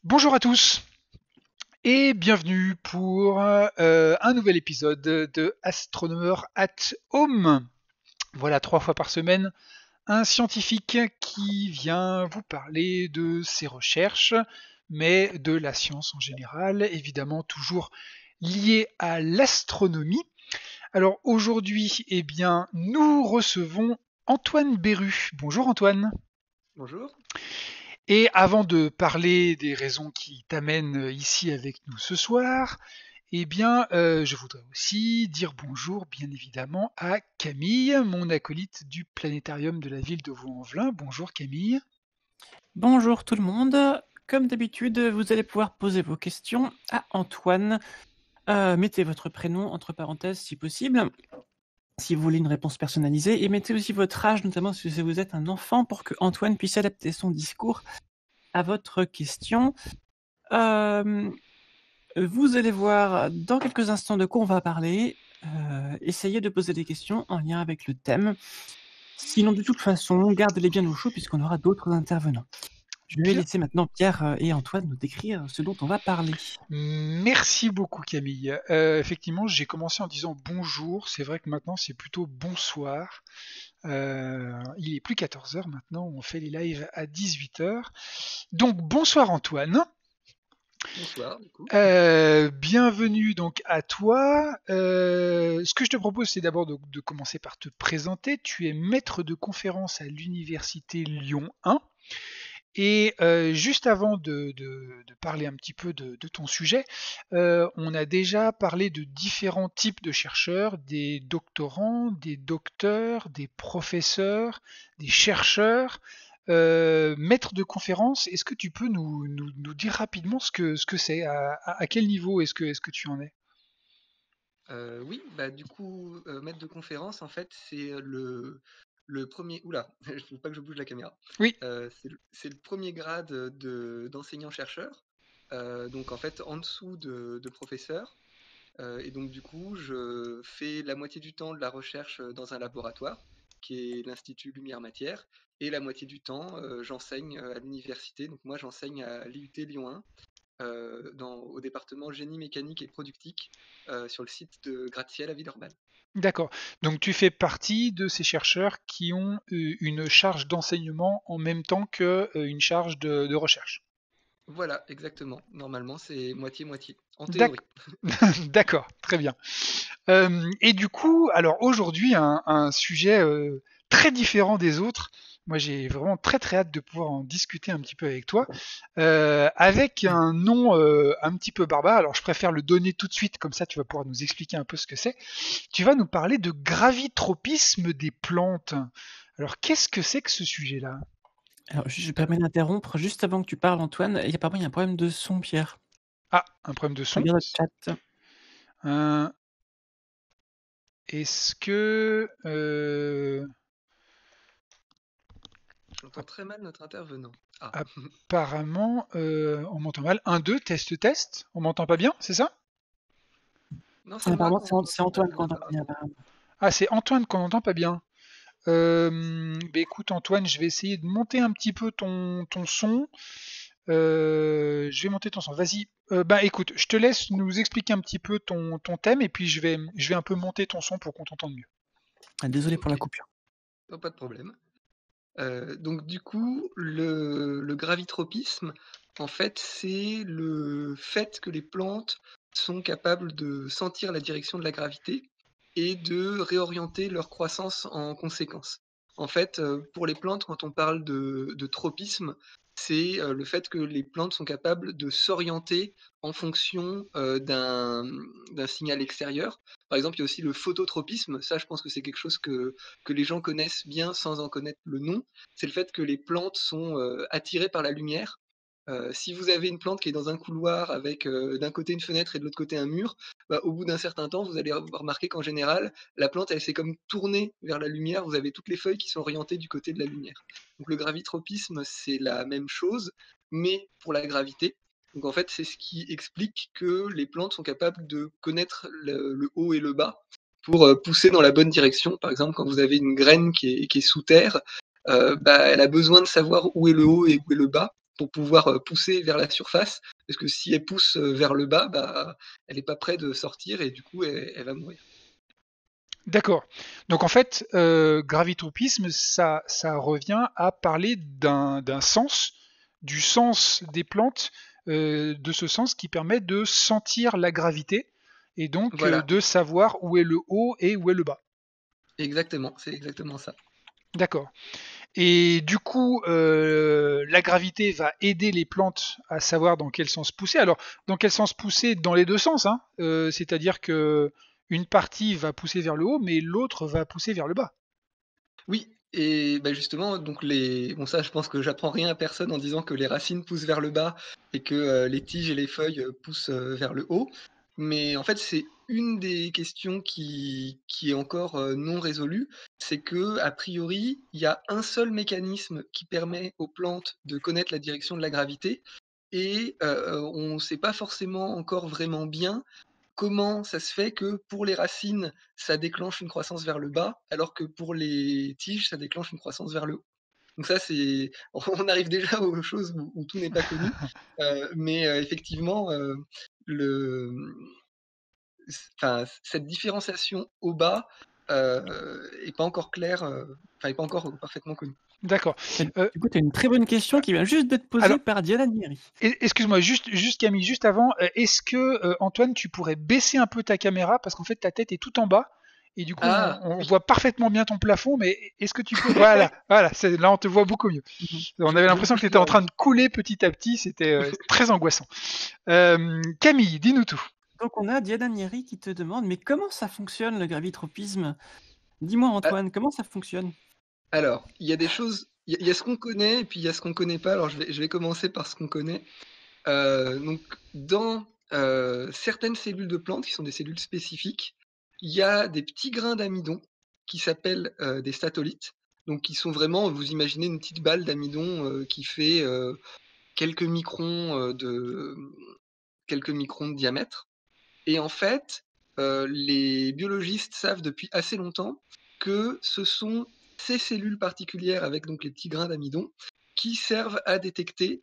Bonjour à tous et bienvenue pour un nouvel épisode de Astronomer at Home. Voilà, 3 fois par semaine, un scientifique qui vient vous parler de ses recherches, mais de la science en général, évidemment toujours liée à l'astronomie. Alors aujourd'hui, eh bien, nous recevons Antoine Berru. Bonjour Antoine. Bonjour. Et avant de parler des raisons qui t'amènent ici avec nous ce soir, eh bien, je voudrais aussi dire bonjour, bien évidemment, à Camille, mon acolyte du planétarium de la ville de Vaux-en-Velin. Bonjour Camille. Bonjour tout le monde. Comme d'habitude, vous allez pouvoir poser vos questions à Antoine. Mettez votre prénom entre parenthèses si possible, si vous voulez une réponse personnalisée, et mettez aussi votre âge, notamment si vous êtes un enfant, pour que Antoine puisse adapter son discours à votre question. Vous allez voir dans quelques instants de quoi on va parler. Essayez de poser des questions en lien avec le thème. Sinon, de toute façon, gardez-les bien au chaud puisqu'on aura d'autres intervenants. Je vais Bien. laisser maintenant Pierre et Antoine nous décrire ce dont on va parler. Merci beaucoup Camille. Effectivement, j'ai commencé en disant bonjour. C'est vrai que maintenant c'est plutôt bonsoir. Il est plus 14 heures maintenant. On fait les lives à 18 heures. Donc bonsoir Antoine. Bonsoir, du coup. Bienvenue donc à toi. Ce que je te propose, c'est d'abord de commencer par te présenter. Tu es maître de conférence à l'université Lyon 1. Et juste avant de parler un petit peu de ton sujet, on a déjà parlé de différents types de chercheurs, des doctorants, des docteurs, des professeurs, des chercheurs. Maître de conférence, est-ce que tu peux nous dire rapidement ce que c'est, à quel niveau est-ce que tu en es? Oui, bah, du coup, maître de conférence, en fait, c'est le premier. Oula, il faut pas que je bouge la caméra. Oui, C'est le premier grade d'enseignant-chercheur. Donc, en fait, en dessous de professeur. Et donc, du coup, je fais la moitié du temps de la recherche dans un laboratoire, qui est l'Institut Lumière-Matière, et la moitié du temps, j'enseigne à l'université. Donc, moi, j'enseigne à l'IUT Lyon 1. Au département génie mécanique et productique sur le site de gratte-ciel à Villeurbanne. d'accord. Donc tu fais partie de ces chercheurs qui ont une charge d'enseignement en même temps que une charge de recherche. Voilà, exactement. Normalement, c'est moitié-moitié, en D'ac- théorie. D'accord, très bien. Et du coup, alors aujourd'hui, un sujet très différent des autres. Moi, j'ai vraiment très très hâte de pouvoir en discuter un petit peu avec toi, avec un nom un petit peu barbare. Alors, je préfère le donner tout de suite, comme ça, tu vas pouvoir nous expliquer un peu ce que c'est. Tu vas nous parler de gravitropisme des plantes. Alors, qu'est-ce que c'est que ce sujet-là? Alors, je me permets d'interrompre juste avant que tu parles, Antoine. Apparemment, il y a un problème de son, Pierre. Ah, un problème de son. Regarde le chat. Euh, Est-ce que J'entends très mal notre intervenant. Ah, apparemment, on m'entend mal. Un, 2, test, test. On m'entend pas bien, c'est ça? non, c'est moi Apparemment, qu'on c'est n'entend pas Antoine bien, qu'on entend bien. apparemment. Apparemment. Ah, c'est Antoine qu'on n'entend pas bien. Bah écoute, Antoine, je vais essayer de monter un petit peu ton son. Je vais monter ton son. Vas-y. Bah écoute, je te laisse nous expliquer un petit peu ton thème et puis je vais un peu monter ton son pour qu'on t'entende mieux. Ah, désolé pour la Ok, coupure. pas de problème. Donc du coup, le gravitropisme, en fait, c'est le fait que les plantes sont capables de sentir la direction de la gravité et de réorienter leur croissance en conséquence. En fait, pour les plantes, quand on parle de tropisme, c'est le fait que les plantes sont capables de s'orienter en fonction d'un signal extérieur. Par exemple, il y a aussi le phototropisme. Ça, je pense que c'est quelque chose que les gens connaissent bien sans en connaître le nom. C'est le fait que les plantes sont attirées par la lumière. Si vous avez une plante qui est dans un couloir avec d'un côté une fenêtre et de l'autre côté un mur, bah, au bout d'un certain temps, vous allez remarquer qu'en général, la plante, elle s'est comme tournée vers la lumière. Vous avez toutes les feuilles qui sont orientées du côté de la lumière. Donc le gravitropisme, c'est la même chose, mais pour la gravité. Donc en fait, c'est ce qui explique que les plantes sont capables de connaître le haut et le bas pour pousser dans la bonne direction. Par exemple, quand vous avez une graine qui est sous terre, bah, elle a besoin de savoir où est le haut et où est le bas. pour pouvoir pousser vers la surface, parce que si elle pousse vers le bas, bah, elle n'est pas prête de sortir et du coup elle va mourir. D'accord. Donc en fait, gravitropisme, ça revient à parler d'un sens, du sens des plantes, de ce sens qui permet de sentir la gravité et donc Voilà, de savoir où est le haut et où est le bas. exactement, c'est exactement ça. D'accord. Et du coup, la gravité va aider les plantes à savoir dans quel sens pousser. Alors, dans quel sens pousser dans les deux sens, hein. C'est-à-dire que une partie va pousser vers le haut, mais l'autre va pousser vers le bas. Oui, et bah, justement, donc bon ça je pense que j'apprends rien à personne en disant que les racines poussent vers le bas et que les tiges et les feuilles poussent vers le haut. Mais en fait, c'est une des questions qui est encore non résolue, c'est que a priori, il y a un seul mécanisme qui permet aux plantes de connaître la direction de la gravité, et on ne sait pas forcément encore vraiment bien comment ça se fait que pour les racines, ça déclenche une croissance vers le bas, alors que pour les tiges, ça déclenche une croissance vers le haut. Donc ça, c'est on arrive déjà aux choses où tout n'est pas connu, mais effectivement, le enfin, cette différenciation au bas, est pas encore claire, enfin, est pas encore parfaitement connue. D'accord. Et du coup, tu as une très bonne question qui vient juste d'être Alors, posée par Diana Nieri. excuse-moi, juste Camille, juste avant, est-ce que Antoine, tu pourrais baisser un peu ta caméra parce qu'en fait ta tête est tout en bas et du coup Ah! on Oui, voit parfaitement bien ton plafond, mais est-ce que tu peux, voilà, voilà, là on te voit beaucoup mieux. Mhm. On avait je me l'impression que couche tu étais plus en en train bas. de couler petit à petit, c'était très angoissant. Camille, dis-nous tout. Donc, on a Diana Nieri qui te demande, mais comment ça fonctionne le gravitropisme? Dis-moi, Ah, Antoine, comment ça fonctionne? alors, il y a des choses, il y a ce qu'on connaît et puis il y a ce qu'on connaît pas. Alors je vais commencer par ce qu'on connaît. Donc dans, certaines cellules de plantes qui sont des cellules spécifiques, il y a des petits grains d'amidon qui s'appellent, des statolites. Donc qui sont vraiment, vous imaginez une petite balle d'amidon, qui fait, quelques microns de diamètre. Et en fait, les biologistes savent depuis assez longtemps que ce sont ces cellules particulières avec donc les petits grains d'amidon qui servent à détecter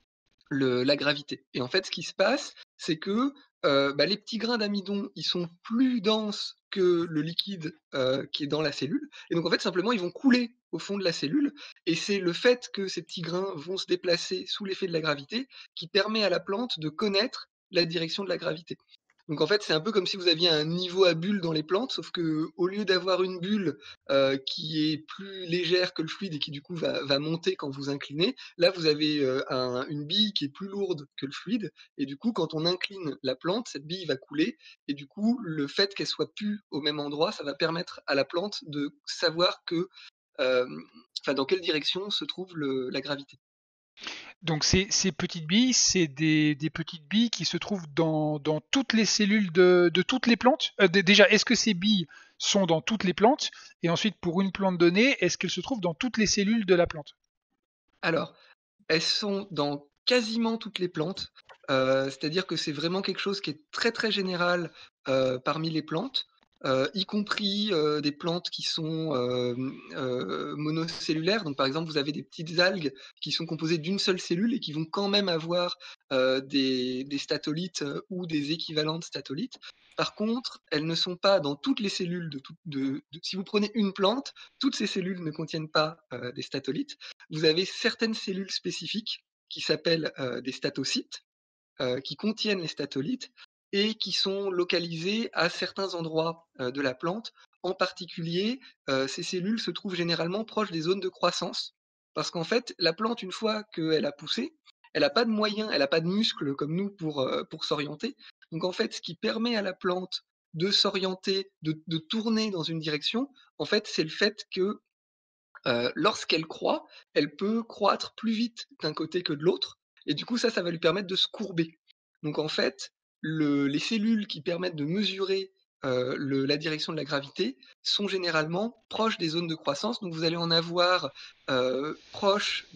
la gravité. Et en fait, ce qui se passe, c'est que bah, les petits grains d'amidon, ils sont plus denses que le liquide qui est dans la cellule. Et donc, en fait, simplement, ils vont couler au fond de la cellule. Et c'est le fait que ces petits grains vont se déplacer sous l'effet de la gravité qui permet à la plante de connaître la direction de la gravité. Donc en fait, c'est un peu comme si vous aviez un niveau à bulles dans les plantes, sauf que au lieu d'avoir une bulle qui est plus légère que le fluide et qui du coup va monter quand vous inclinez, là vous avez une bille qui est plus lourde que le fluide, et du coup quand on incline la plante, cette bille va couler, et du coup le fait qu'elle soit plus au même endroit, ça va permettre à la plante de savoir que, euh, enfin dans quelle direction se trouve la gravité. Donc ces petites billes, c'est des petites billes qui se trouvent dans toutes les cellules de toutes les plantes. Déjà, est-ce que ces billes sont dans toutes les plantes? Et ensuite, pour une plante donnée, est-ce qu'elles se trouvent dans toutes les cellules de la plante? Alors, elles sont dans quasiment toutes les plantes, c'est-à-dire que c'est vraiment quelque chose qui est très, très général, parmi les plantes, y compris, des plantes qui sont, monocellulaires. Donc par exemple, vous avez des petites algues qui sont composées d'une seule cellule et qui vont quand même avoir, des statolites, ou des équivalents de statolites. Par contre, elles ne sont pas dans toutes les cellules de si vous prenez une plante, toutes ces cellules ne contiennent pas, des statolites. Vous avez certaines cellules spécifiques qui s'appellent des statocytes, qui contiennent les statolites et qui sont localisées à certains endroits de la plante. En particulier, ces cellules se trouvent généralement proches des zones de croissance, parce qu'en fait, la plante, une fois qu'elle a poussé, elle n'a pas de moyens, elle n'a pas de muscles comme nous pour s'orienter. Donc en fait, ce qui permet à la plante de s'orienter, de tourner dans une direction, en fait, c'est le fait que lorsqu'elle croît, elle peut croître plus vite d'un côté que de l'autre, et du coup ça va lui permettre de se courber. Donc en fait, les cellules qui permettent de mesurer la direction de la gravité sont généralement proches des zones de croissance, donc vous allez en avoir proche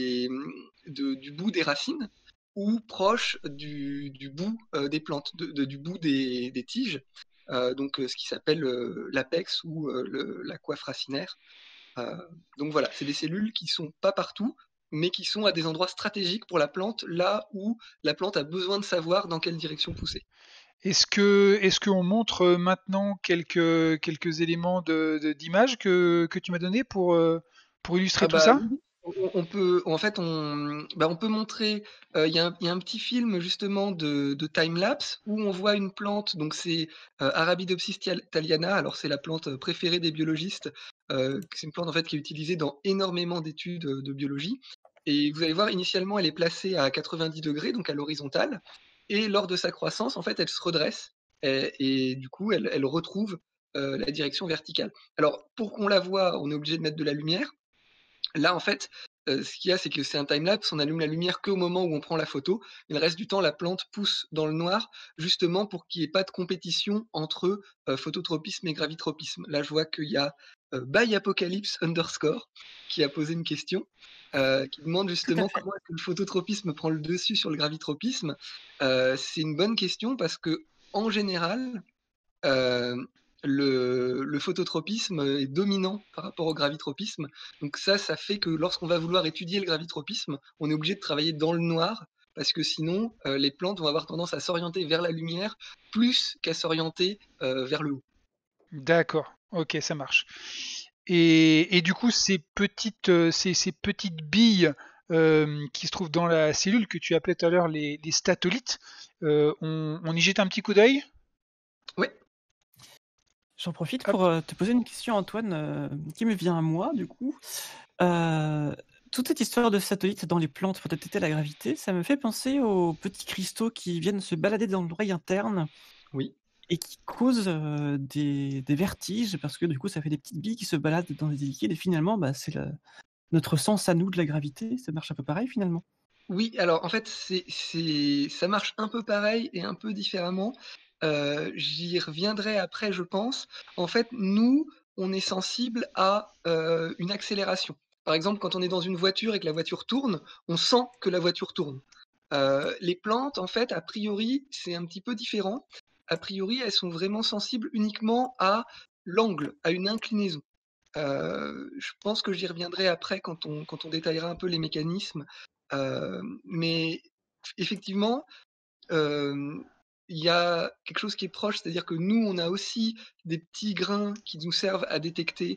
du bout des racines ou proche du bout des plantes, du bout des tiges, donc ce qui s'appelle l'apex ou la coiffe racinaire. Donc voilà, c'est des cellules qui sont pas partout, mais qui sont à des endroits stratégiques pour la plante, là où la plante a besoin de savoir dans quelle direction pousser. Est-ce qu'on montre maintenant quelques éléments d'image que tu m'as donné pour illustrer Ah tout bah ça? oui, on peut, en fait, on peut montrer. Il y a un petit film justement de time-lapse où on voit une plante, donc c'est Arabidopsis thaliana. Alors c'est la plante préférée des biologistes. C'est une plante en fait qui est utilisée dans énormément d'études de biologie. Et vous allez voir, initialement, elle est placée à 90 degrés, donc à l'horizontale. Et lors de sa croissance, en fait, elle se redresse et du coup, elle retrouve la direction verticale. Alors, pour qu'on la voie, on est obligé de mettre de la lumière. Là, en fait, ce qu'il y a, c'est que c'est un time-lapse, on allume la lumière qu'au moment où on prend la photo. Et le reste du temps, la plante pousse dans le noir, justement pour qu'il y ait pas de compétition entre, phototropisme et gravitropisme. Là, je vois qu'il y a, @Apocalypse_ qui a posé une question, qui demande Tout à justement fait. comment est-ce que le phototropisme prend le dessus sur le gravitropisme? C'est une bonne question parce qu'en général, Heu, le phototropisme est dominant par rapport au gravitropisme. Donc ça fait que lorsqu'on va vouloir étudier le gravitropisme, on est obligé de travailler dans le noir parce que sinon, les plantes vont avoir tendance à s'orienter vers la lumière plus qu'à s'orienter, vers le haut. D'accord, ok, ça marche. Et du coup, ces petites billes qui se trouvent dans la cellule que tu appelais tout à l'heure les statolites, on y jette un petit coup d'œil? Ouais, J'en profite Hop. pour te poser une question, Antoine, qui me vient à moi, du coup. Euh, Toute cette histoire de satellites dans les plantes pour détecter la gravité, ça me fait penser aux petits cristaux qui viennent se balader dans l'oreille interne oui. et qui causent des vertiges parce que du coup, ça fait des petites billes qui se baladent dans des liquides et finalement, bah, c'est notre sens à nous de la gravité. Ça marche un peu pareil finalement. Oui, alors en fait, ça marche un peu pareil et un peu différemment. J'y reviendrai après, je pense. En fait, nous, on est sensible à, une accélération. Par exemple, quand on est dans une voiture et que la voiture tourne, on sent que la voiture tourne. Les plantes, en fait, a priori, c'est un petit peu différent. A priori, elles sont vraiment sensibles uniquement à l'angle, à une inclinaison. Je pense que j'y reviendrai après quand on détaillera un peu les mécanismes. Mais effectivement, hem, il y a quelque chose qui est proche, c'est-à-dire que nous, on a aussi des petits grains qui nous servent à détecter,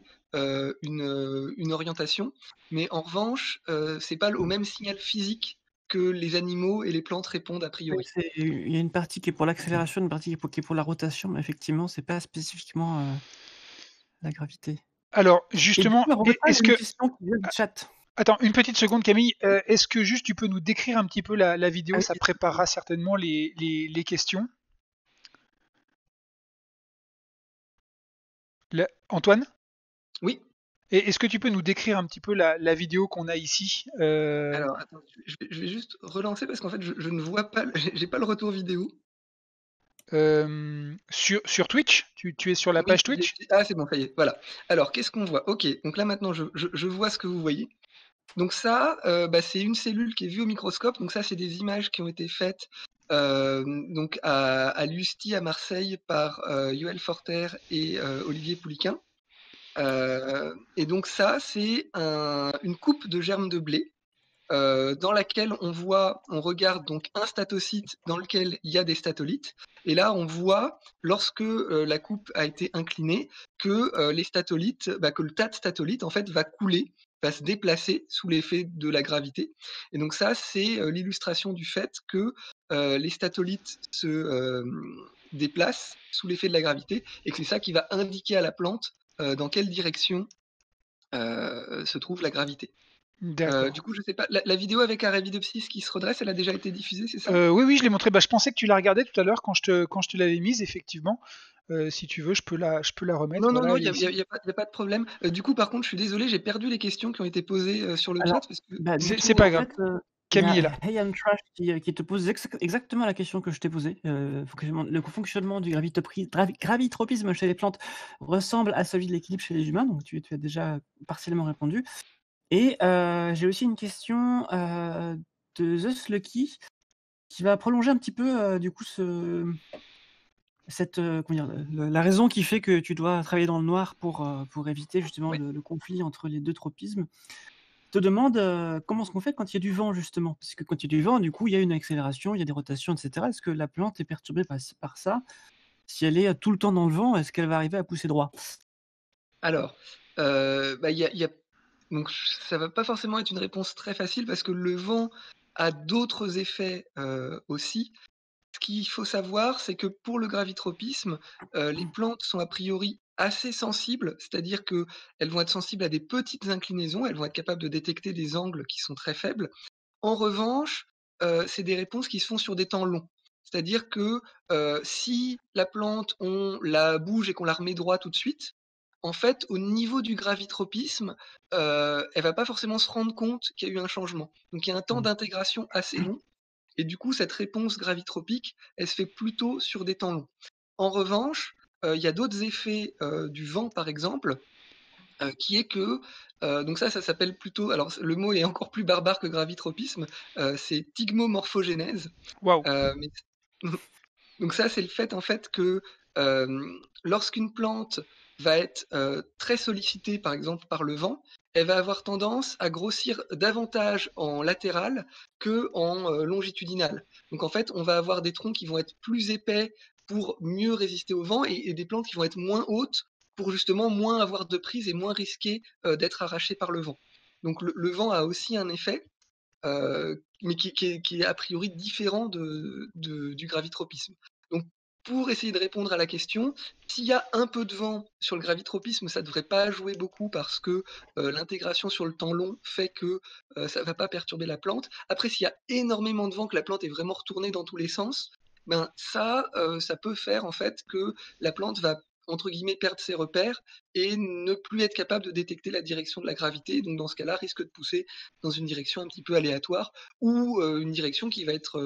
une orientation. Mais en revanche, c'est pas au même signal physique que les animaux et les plantes répondent a Oui, priori. il y a une partie qui est pour l'accélération, une partie qui est pour la rotation, mais effectivement, c'est pas spécifiquement la gravité. Alors, Et du justement, coup, on reprend est-ce une que... question qui vient du chat. Attends, une petite seconde, Camille. Est-ce que juste tu peux nous décrire un petit peu la vidéo? Ah Ça oui, préparera certainement les questions. Antoine? Oui, Est-ce que tu peux nous décrire un petit peu la vidéo qu'on a ici? alors attends, je vais juste relancer parce qu'en fait, je ne vois pas, j'ai pas le retour vidéo. Sur Twitch? Tu es sur la Oui, page Twitch? ah c'est bon, ça y est, voilà. Alors qu'est-ce qu'on voit? OK, donc là maintenant je vois ce que vous voyez. Donc ça, bah, c'est une cellule qui est vue au microscope, donc ça c'est des images qui ont été faites, donc à l'USTI à Marseille par, Yoël Forter et Olivier Pouliquen. Et donc ça, c'est une coupe de germes de blé, dans laquelle on regarde donc un statocyte dans lequel il y a des statolites. Et là, on voit, lorsque la coupe a été inclinée, que les statolites, que le tas de statolites en fait va couler, va se déplacer sous l'effet de la gravité. Et donc ça, c'est l'illustration du fait que les statolites se déplacent sous l'effet de la gravité et que c'est ça qui va indiquer à la plante dans quelle direction se trouve la gravité. D'accord. Du coup, je sais pas, la vidéo avec Arabidopsis qui se redresse, elle a déjà été diffusée, c'est ça? Oui, oui, je l'ai montré. Bah, je pensais que tu la regardais tout à l'heure quand je te l'avais mise, effectivement. Si tu veux, je peux la remettre. Non, non, Voilà, non, elle il est y a y a ici. y a pas y a pas de problème. Du coup, par contre, je suis désolé, j'ai perdu les questions qui ont été posées, sur le chat alors, parce que bah, du C'est coup, pas en grave. fait, il y Camille a est là. Hey and Trash qui te pose exactement la question que je t'ai posée. Le fonctionnement du gravitropisme chez les plantes ressemble à celui de l'équilibre chez les humains, donc tu as déjà partiellement répondu. Et j'ai aussi une question de The Lucky qui va prolonger un petit peu du coup comment dire, la raison qui fait que tu dois travailler dans le noir pour éviter justement oui. le conflit entre les deux tropismes. te demande comment est-ce qu'on fait quand il y a du vent, justement. Parce que quand il y a du vent, du coup, il y a une accélération, il y a des rotations, etc. Est-ce que la plante est perturbée par ça? Si elle est tout le temps dans le vent, est-ce qu'elle va arriver à pousser droit? Alors, il y a donc ça va pas forcément être une réponse très facile parce que le vent a d'autres effets, aussi. Ce qu'il faut savoir, c'est que pour le gravitropisme, les plantes sont a priori assez sensibles, c'est-à-dire qu'elles vont être sensibles à des petites inclinaisons, elles vont être capables de détecter des angles qui sont très faibles. En revanche, c'est des réponses qui se font sur des temps longs. C'est-à-dire que, si la plante, on la bouge et qu'on la remet droit tout de suite, en fait, au niveau du gravitropisme, elle va pas forcément se rendre compte qu'il y a eu un changement. Donc il y a un temps Mmh. d'intégration assez long et du coup, cette réponse gravitropique, elle se fait plutôt sur des temps longs. En revanche, il y a d'autres effets, du vent, par exemple, qui est que, donc ça s'appelle plutôt alors le mot est encore plus barbare que gravitropisme, c'est thigmomorphogénèse, Waouh. mais donc ça, c'est le fait, en fait, que, lorsqu'une plante va être, très sollicitée, par exemple, par le vent, elle va avoir tendance à grossir davantage en latéral qu'en, longitudinal. Donc en fait, on va avoir des troncs qui vont être plus épais pour mieux résister au vent et des plantes qui vont être moins hautes pour justement moins avoir de prise et moins risquer, d'être arrachées par le vent. Donc le vent a aussi un effet, mais qui est a priori différent du gravitropisme. Donc pour essayer de répondre à la question, s'il y a un peu de vent sur le gravitropisme, ça devrait pas jouer beaucoup parce que, l'intégration sur le temps long fait que, ça va pas perturber la plante. Après s'il y a énormément de vent, que la plante est vraiment retournée dans tous les sens, ben ça peut faire en fait que la plante va entre guillemets «perdre ses repères» et ne plus être capable de détecter la direction de la gravité. Donc dans ce cas-là, risque de pousser dans une direction un petit peu aléatoire ou une direction qui va être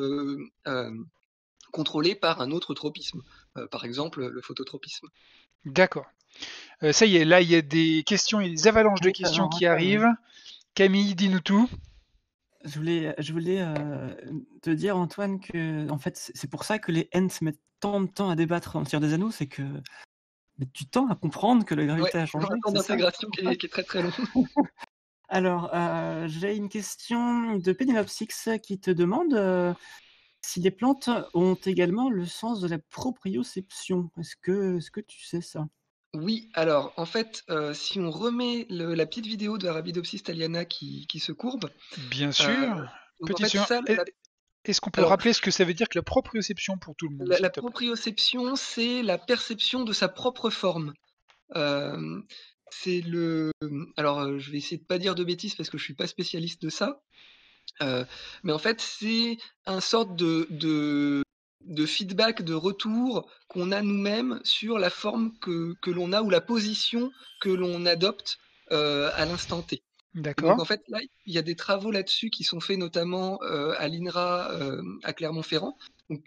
contrôlée par un autre tropisme, par exemple le phototropisme. D'accord. Ça y est, là, il y a des questions, il y a des avalanches de Oui, questions alors, qui arrivent. Camille, dis-nous tout. je voulais te dire, Antoine, que en fait, c'est pour ça que les Ents mettent tant de temps à débattre en Seigneur des Anneaux, c'est que mettent du temps à comprendre que la Ouais, gravité a ils ont changé, un temps c'est ça? d'intégration qui est très très long. Alors, j'ai une question de Pénélope Six qui te demande si les plantes ont également le sens de la proprioception. Est-ce que tu sais ça? Oui, alors en fait, si on remet la petite vidéo de Arabidopsis thaliana qui se courbe, Bien euh, sûr. donc en Petite fait question. ça, Est-ce qu'on peut alors rappeler ce que ça veut dire que la proprioception pour tout le monde, la s'il te plaît? proprioception, c'est la perception de sa propre forme. Euh, c'est le. Alors, je vais essayer de pas dire de bêtises parce que je suis pas spécialiste de ça. Mais en fait, c'est un sorte de feedback, de retour qu'on a nous-mêmes sur la forme que l'on a ou la position que l'on adopte à l'instant T. Et donc D'accord. en fait, là, il y a des travaux là-dessus qui sont faits notamment à l'INRA à Clermont-Ferrand. Donc,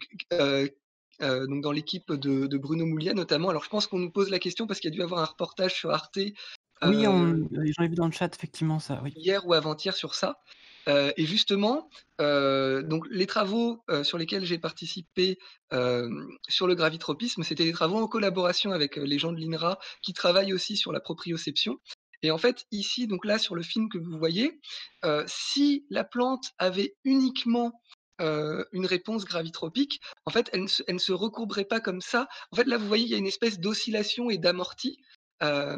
donc dans l'équipe de Bruno Mouliat notamment. Alors je pense qu'on nous pose la question parce qu'il y a dû avoir un reportage sur Arte Oui, euh, j'en ai vu dans le chat, effectivement, ça, oui. hier ou avant-hier sur ça. Et justement, donc les travaux sur lesquels j'ai participé sur le gravitropisme, c'était des travaux en collaboration avec les gens de l'INRA qui travaillent aussi sur la proprioception. Et en fait, ici, donc là, sur le film que vous voyez, si la plante avait uniquement une réponse gravitropique, en fait, elle ne se recourberait pas comme ça. En fait, là, vous voyez, il y a une espèce d'oscillation et d'amorti. Euh,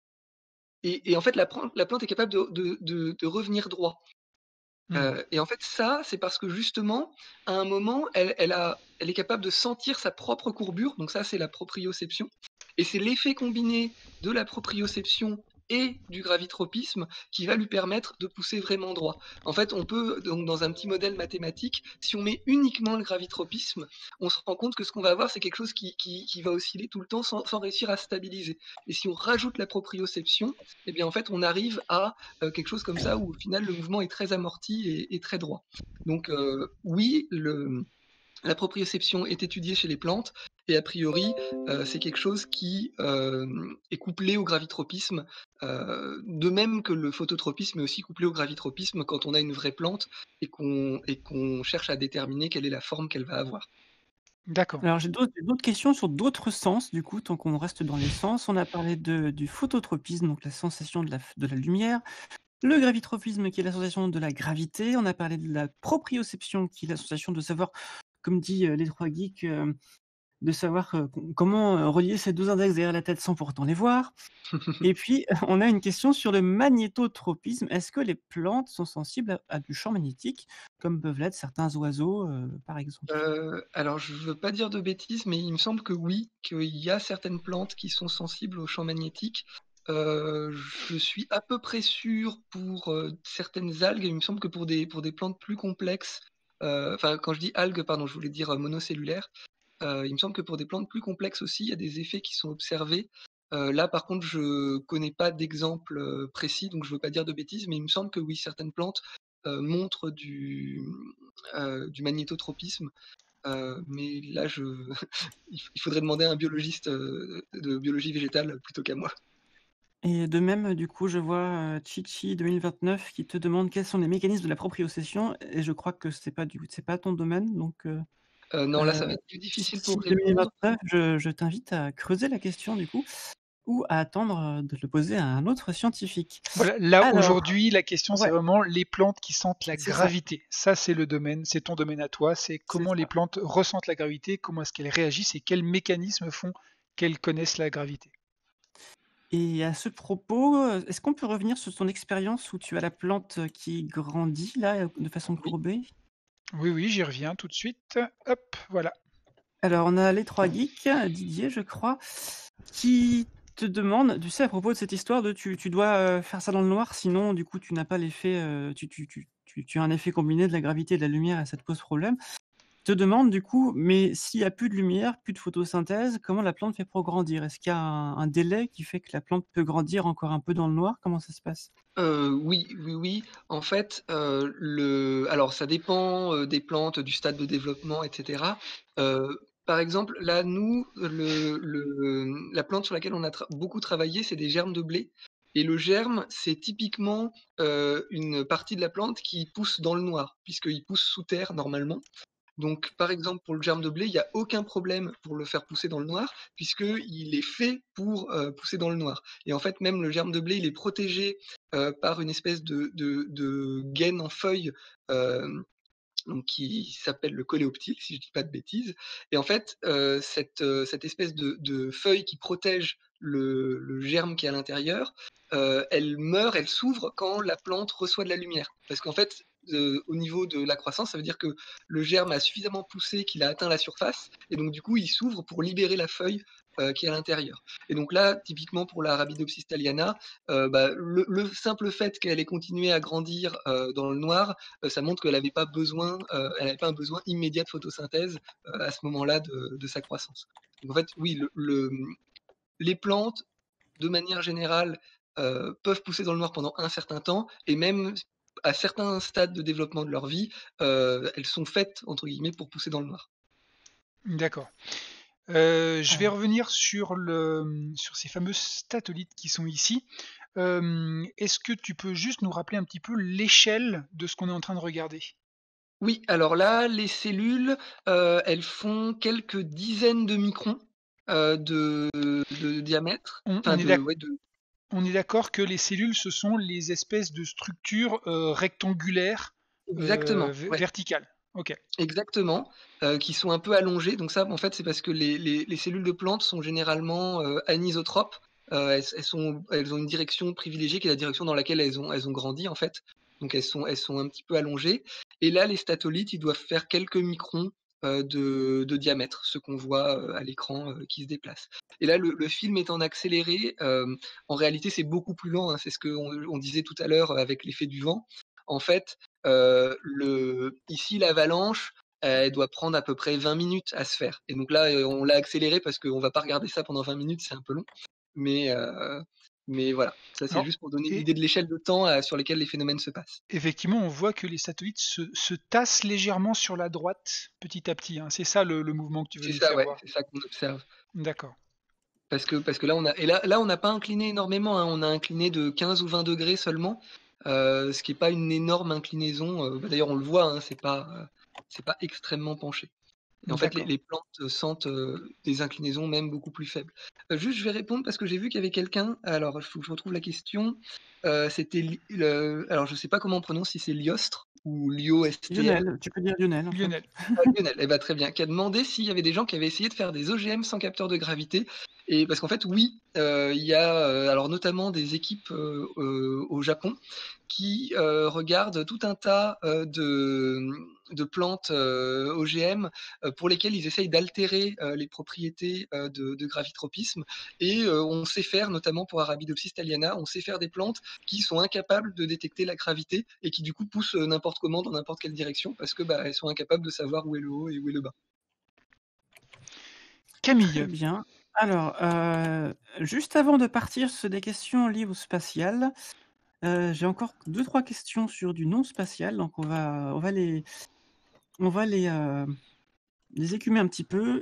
et en fait, la plante est capable de revenir droit. Hmm. Et en fait, ça, c'est parce que justement, à un moment, elle est capable de sentir sa propre courbure. Donc ça, c'est la proprioception. Et c'est l'effet combiné de la proprioception et du gravitropisme qui va lui permettre de pousser vraiment droit. En fait, on peut, donc dans un petit modèle mathématique, si on met uniquement le gravitropisme, on se rend compte que ce qu'on va avoir, c'est quelque chose qui va osciller tout le temps sans réussir à se stabiliser. Et si on rajoute la proprioception, eh bien en fait, on arrive à quelque chose comme ça où au final le mouvement est très amorti et très droit. Donc oui, la proprioception est étudiée chez les plantes et a priori c'est quelque chose qui est couplé au gravitropisme, de même que le phototropisme est aussi couplé au gravitropisme quand on a une vraie plante et qu'on cherche à déterminer quelle est la forme qu'elle va avoir. D'accord. Alors, j'ai d'autres questions sur d'autres sens, du coup, tant qu'on reste dans les sens. On a parlé du phototropisme, donc la sensation de la lumière. Le gravitropisme, qui est l'association de la gravité. On a parlé de la proprioception, qui est l'association de savoir, comme dit les trois geeks, de savoir comment relier ces deux index derrière la tête sans pourtant les voir. Et puis, on a une question sur le magnétotropisme. Est-ce que les plantes sont sensibles à du champ magnétique, comme peuvent l'être certains oiseaux, par exemple? Alors je veux pas dire de bêtises, mais il me semble que oui, qu'il y a certaines plantes qui sont sensibles au champ magnétique. Je suis à peu près sûr pour, certaines algues, et il me semble que pour des plantes plus complexes, enfin quand je dis algues, pardon, je voulais dire, monocellulaires. Il me semble que pour des plantes plus complexes aussi, il y a des effets qui sont observés. Là par contre, je connais pas d'exemple, précis, donc je veux pas dire de bêtises, mais il me semble que oui, certaines plantes, montrent du magnétotropisme. Mais là, il faudrait demander à un biologiste de biologie végétale plutôt qu'à moi. Et de même, du coup, je vois Chichi 2029 qui te demande quels sont les mécanismes de la proprioception, et je crois que c'est pas ton domaine, donc Non, là, ça va être plus difficile Chichi pour répondre. 2029, je t'invite à creuser la question du coup, ou à attendre de le poser à un autre scientifique. Voilà, là Alors, aujourd'hui, la question c'est ouais, vraiment les plantes qui sentent la c'est ça. gravité. Ça, c'est le domaine, c'est ton domaine à toi. C'est C'est comment les ça. plantes ressentent la gravité, comment est-ce qu'elles réagissent et quels mécanismes font qu'elles connaissent la gravité. Et à ce propos, est-ce qu'on peut revenir sur ton expérience où tu as la plante qui grandit là, de façon Oui. courbée? Oui, oui, j'y reviens tout de suite. Hop, voilà. Alors, on a les 3 geeks, Didier, je crois, qui te demande, tu sais, à propos de cette histoire de tu dois, faire ça dans le noir, sinon du coup tu n'as pas l'effet, tu as un effet combiné de la gravité et de la lumière et ça te pose problème. Te demande du coup, mais s'il y a plus de lumière, plus de photosynthèse, comment la plante fait pour grandir? Est-ce qu'il y a un délai qui fait que la plante peut grandir encore un peu dans le noir? Comment ça se passe? Oui, oui, oui. En fait, alors ça dépend, des plantes, du stade de développement et cetera. Par exemple, là, nous, la plante sur laquelle on a beaucoup travaillé, c'est des germes de blé, et le germe, c'est typiquement, une partie de la plante qui pousse dans le noir, puisqu'il pousse sous terre normalement. Donc, par exemple, pour le germe de blé, il y a aucun problème pour le faire pousser dans le noir, puisqu'il est fait pour, pousser dans le noir. Et en fait, même le germe de blé, il est protégé, par une espèce de gaine en feuille, hem, donc qui s'appelle le coléoptile, si je dis pas de bêtises. Et en fait, cette espèce de feuille qui protège le germe qui est à l'intérieur, elle meurt, elle s'ouvre quand la plante reçoit de la lumière. Parce qu'en fait, au niveau de la croissance, ça veut dire que le germe a suffisamment poussé qu'il a atteint la surface, et donc du coup, il s'ouvre pour libérer la feuille, qui est à l'intérieur. Et donc là, typiquement pour la Arabidopsis thaliana, bah, le simple fait qu'elle ait continué à grandir, dans le noir, ça montre qu'elle n'avait pas besoin, elle n'avait pas un besoin immédiat de photosynthèse, à ce moment-là de sa croissance. Donc en fait, oui, les plantes, de manière générale, peuvent pousser dans le noir pendant un certain temps, et même à certains stades de développement de leur vie, elles sont faites entre guillemets pour pousser dans le noir. D'accord. Je vais Alors, revenir sur ces fameux statolites qui sont ici. Est-ce que tu peux juste nous rappeler un petit peu l'échelle de ce qu'on est en train de regarder? Oui, alors là, les cellules, elles font quelques dizaines de microns, de diamètre, On, enfin on est d'ac- ouais, de on est d'accord que les cellules, ce sont les espèces de structures rectangulaires exactement, ouais. verticales. Ok. Exactement, qui sont un peu allongées. Donc ça, en fait, c'est parce que les cellules de plantes sont généralement, anisotropes. Elles ont une direction privilégiée qui est la direction dans laquelle elles ont grandi, en fait. Donc elles sont un petit peu allongées, et là, les statolites, ils doivent faire quelques microns, de diamètre, ce qu'on voit, à l'écran, qui se déplace. Et là, le film étant accéléré, en réalité, c'est beaucoup plus lent, hein. C'est ce qu'on disait tout à l'heure avec l'effet du vent. En fait, ici, l'avalanche, elle doit prendre à peu près 20 minutes à se faire. Et donc là, on l'a accéléré parce qu'on va pas regarder ça pendant 20 minutes, c'est un peu long. Mais, euh, mais voilà, ça c'est Alors, juste pour donner une et idée de l'échelle de temps sur lesquels les phénomènes se passent. effectivement, on voit que les satellites se tassent légèrement sur la droite petit à petit, hein. C'est ça le mouvement que tu veux C'est nous ça, faire ouais, voir. c'est ça qu'on observe. D'accord. Parce que là, là, on n'a pas incliné énormément, hein. On a incliné de 15 ou 20 degrés seulement, ce qui n'est pas une énorme inclinaison. D'ailleurs, on le voit, hein, c'est pas extrêmement penché. Et en fait, D'accord. les plantes sentent des inclinaisons même beaucoup plus faibles. Juste, je vais répondre parce que j'ai vu qu'il y avait quelqu'un. Alors, il faut que je retrouve la question. C'était alors, je sais pas comment on prononce, si c'est Liostre ou Liostr. Lionel, tu peux dire Lionel en fait. Lionel. Lionel, eh ben, très bien, qui a demandé s'il y avait des gens qui avaient essayé de faire des OGM sans capteur de gravité. Et parce qu'en fait, oui, il y a alors notamment des équipes au Japon qui regardent tout un tas de plantes OGM pour lesquelles ils essayent d'altérer les propriétés de gravitropisme. Et on sait faire, notamment pour Arabidopsis thaliana, on sait faire des plantes qui sont incapables de détecter la gravité et qui du coup poussent n'importe comment dans n'importe quelle direction parce que elles sont incapables de savoir où est le haut et où est le bas. Très Camille. bien. Alors, juste avant de partir sur des questions liées au spatial, j'ai encore 2-3 questions sur du non spatial, donc on va les écumer un petit peu.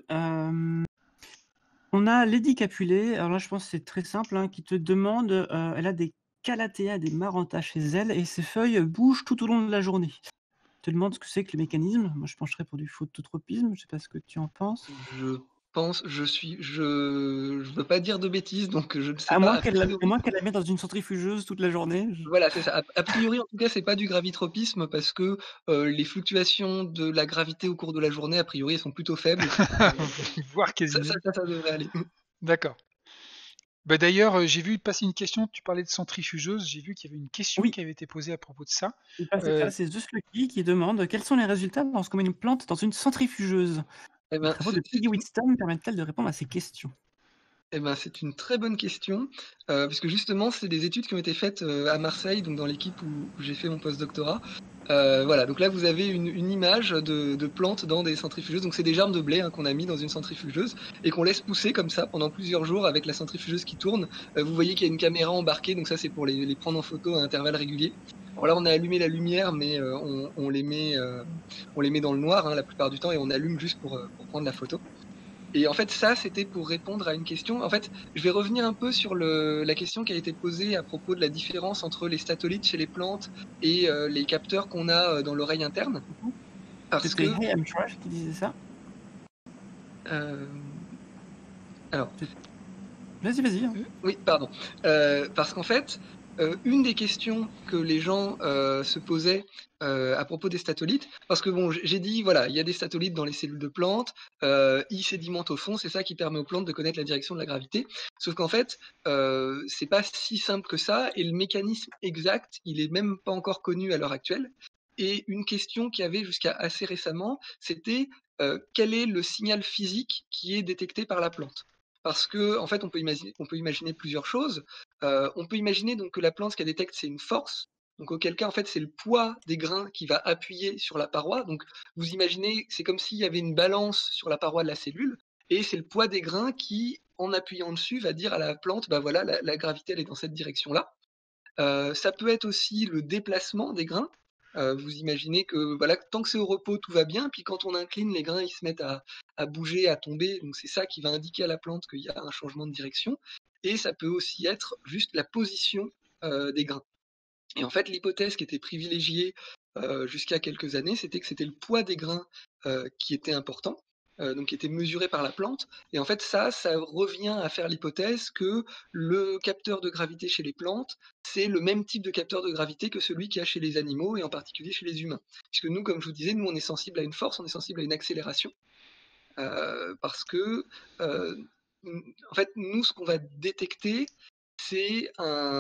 On a Lady Capulet, alors là je pense que c'est très simple, hein, qui te demande, elle a des calathea, des maranta chez elle, et ses feuilles bougent tout au long de la journée. Te demande ce que c'est que le mécanisme. Moi je pencherais pour du phototropisme, je sais pas ce que tu en penses. Je pense, je veux pas dire de bêtises, donc je ne sais À pas. moins A qu'elle priori, la mette dans une centrifugeuse toute la journée. voilà, c'est ça. A priori, en tout cas, c'est pas du gravitropisme parce que les fluctuations de la gravité au cours de la journée, a priori, elles sont plutôt faibles. Voire Ça, quasi. ça devrait aller. D'accord. Bah d'ailleurs, j'ai vu passer une question, tu parlais de centrifugeuse, j'ai vu qu'il y avait une question Oui, qui avait été posée à propos de ça. c'est ça, Euh, c'est The Slucky qui demande quels sont les résultats lorsqu'on met une plante dans une centrifugeuse. Eh Les ben, travaux de Peggy Whitstone permettent-elles de répondre à ces questions? c'est une très bonne question, puisque justement, c'est des études qui ont été faites à Marseille, donc dans l'équipe où j'ai fait mon post-doctorat. Voilà, donc là, vous avez une image de plantes dans des centrifugeuses. Donc, c'est des germes de blé qu'on a mis dans une centrifugeuse et qu'on laisse pousser comme ça pendant plusieurs jours avec la centrifugeuse qui tourne. Vous voyez qu'il y a une caméra embarquée, donc ça, c'est pour les prendre en photo à intervalles réguliers. Alors là, on a allumé la lumière, mais on les met dans le noir la plupart du temps et on allume juste pour prendre la photo. Et en fait, ça, c'était pour répondre à une question. En fait, je vais revenir un peu sur la question qui a été posée à propos de la différence entre les statolites chez les plantes et les capteurs qu'on a dans l'oreille interne. Parce C'était que, Hey I'm Trash qui disait ça? alors, Vas-y, hein. oui, pardon. Parce qu'en fait, une des questions que les gens se posaient à propos des statolites, parce que bon, j'ai dit, voilà, il y a des statolites dans les cellules de plantes, ils sédimentent au fond, c'est ça qui permet aux plantes de connaître la direction de la gravité. Sauf qu'en fait, c'est pas si simple que ça, et le mécanisme exact, il est même pas encore connu à l'heure actuelle. Et une question qu'il y avait jusqu'à assez récemment, c'était quel est le signal physique qui est détecté par la plante? Parce que, en fait, on peut imaginer plusieurs choses. On peut imaginer donc que la plante, ce qu'elle détecte, c'est une force. Donc, auquel cas, en fait, c'est le poids des grains qui va appuyer sur la paroi. Donc, vous imaginez, c'est comme s'il y avait une balance sur la paroi de la cellule, et c'est le poids des grains qui, en appuyant dessus, va dire à la plante, bah voilà, la gravité, elle est dans cette direction-là. Ça peut être aussi le déplacement des grains. Vous imaginez que voilà, tant que c'est au repos, tout va bien, puis quand on incline, les grains ils se mettent à bouger, à tomber, donc c'est ça qui va indiquer à la plante qu'il y a un changement de direction. Et ça peut aussi être juste la position des grains. Et en fait, l'hypothèse qui était privilégiée jusqu'à quelques années, c'était que c'était le poids des grains qui était important, donc qui était mesuré par la plante. Et en fait, ça revient à faire l'hypothèse que le capteur de gravité chez les plantes, c'est le même type de capteur de gravité que celui qu'il y a chez les animaux et en particulier chez les humains. Puisque nous, comme je vous disais, nous, on est sensible à une force, on est sensible à une accélération. Parce que, en fait, nous, ce qu'on va détecter, c'est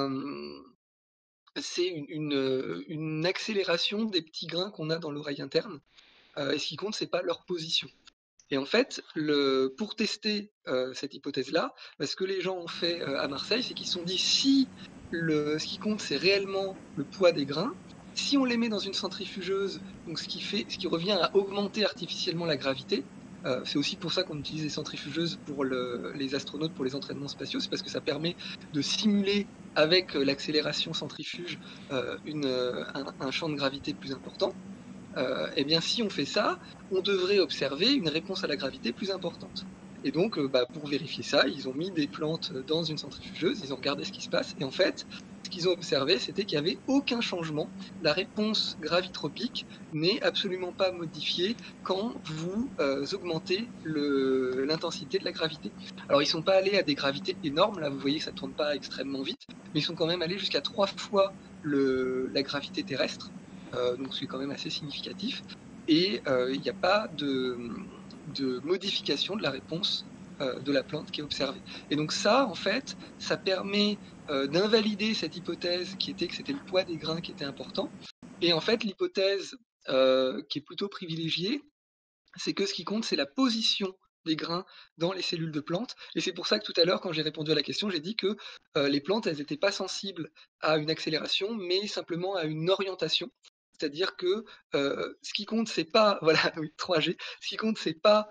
une accélération des petits grains qu'on a dans l'oreille interne. Et ce qui compte, c'est pas leur position. Et en fait, pour tester cette hypothèse-là, ce que les gens ont fait à Marseille, c'est qu'ils se sont dit si ce qui compte, c'est réellement le poids des grains, si on les met dans une centrifugeuse, donc ce qui revient à augmenter artificiellement la gravité, c'est aussi pour ça qu'on utilise les centrifugeuses pour les astronautes, pour les entraînements spatiaux, c'est parce que ça permet de simuler avec l'accélération centrifuge un champ de gravité plus important. Eh bien, si on fait ça, on devrait observer une réponse à la gravité plus importante. Et donc, pour vérifier ça, ils ont mis des plantes dans une centrifugeuse, ils ont regardé ce qui se passe, et en fait, ce qu'ils ont observé, c'était qu'il n'y avait aucun changement. La réponse gravitropique n'est absolument pas modifiée quand vous augmentez l'intensité de la gravité. Alors, ils ne sont pas allés à des gravités énormes, là vous voyez que ça ne tourne pas extrêmement vite, mais ils sont quand même allés jusqu'à 3 fois la gravité terrestre, donc c'est quand même assez significatif, et il n'y a pas de modification de la réponse de la plante qui est observée. Et donc ça, en fait, ça permet d'invalider cette hypothèse qui était que c'était le poids des grains qui était important. Et en fait, l'hypothèse qui est plutôt privilégiée, c'est que ce qui compte, c'est la position des grains dans les cellules de plantes. Et c'est pour ça que tout à l'heure, quand j'ai répondu à la question, j'ai dit que les plantes, elles n'étaient pas sensibles à une accélération, mais simplement à une orientation. C'est-à-dire que ce qui compte, c'est pas, voilà, oui, 3G, ce qui compte, c'est pas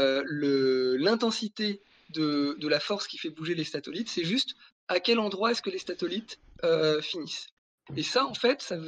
l'intensité de la force qui fait bouger les statolites, c'est juste à quel endroit est-ce que les statolites finissent. Et ça, en fait, ça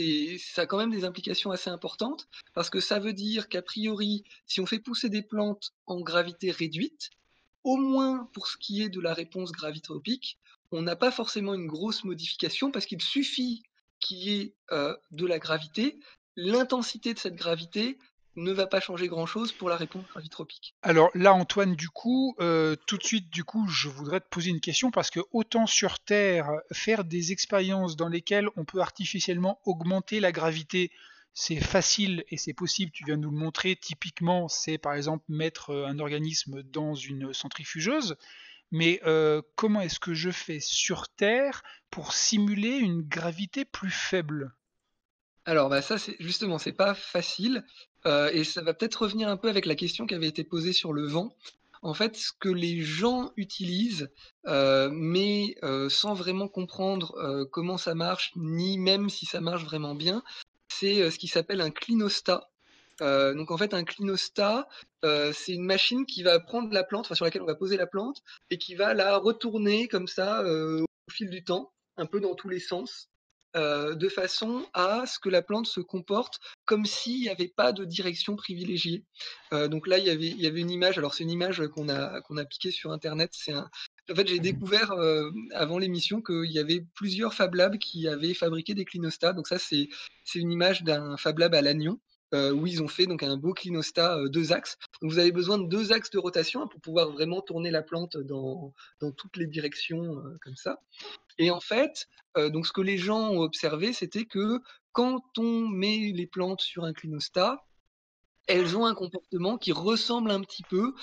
a quand même des implications assez importantes, parce que ça veut dire qu'a priori, si on fait pousser des plantes en gravité réduite, au moins pour ce qui est de la réponse gravitropique, on n'a pas forcément une grosse modification, parce qu'il suffit qu'il y ait de la gravité. L'intensité de cette gravité ne va pas changer grand-chose pour la réponse gravitropique. Alors là, Antoine, du coup, tout de suite, du coup, je voudrais te poser une question parce que autant sur Terre, faire des expériences dans lesquelles on peut artificiellement augmenter la gravité, c'est facile et c'est possible. Tu viens de nous le montrer. Typiquement, c'est par exemple mettre un organisme dans une centrifugeuse. Mais comment est-ce que je fais sur Terre pour simuler une gravité plus faible? Alors, ça, c'est justement, c'est pas facile, et ça va peut-être revenir un peu avec la question qui avait été posée sur le vent. En fait, ce que les gens utilisent, mais sans vraiment comprendre comment ça marche, ni même si ça marche vraiment bien, c'est ce qui s'appelle un clinostat. Donc en fait, un clinostat, c'est une machine qui va prendre la plante, enfin sur laquelle on va poser la plante, et qui va la retourner comme ça au fil du temps, un peu dans tous les sens, de façon à ce que la plante se comporte comme s'il n'y avait pas de direction privilégiée. Donc là, il y avait une image, alors c'est une image qu'on a piquée sur Internet. En fait, j'ai découvert avant l'émission qu'il y avait plusieurs Fab Labs qui avaient fabriqué des clinostats. Donc ça, c'est une image d'un Fab Lab à Lannion. Où ils ont fait donc un beau clinostat 2 axes. Donc vous avez besoin de 2 axes de rotation pour pouvoir vraiment tourner la plante dans toutes les directions comme ça. Et en fait, donc ce que les gens ont observé, c'était que quand on met les plantes sur un clinostat, elles ont un comportement qui ressemble un petit peu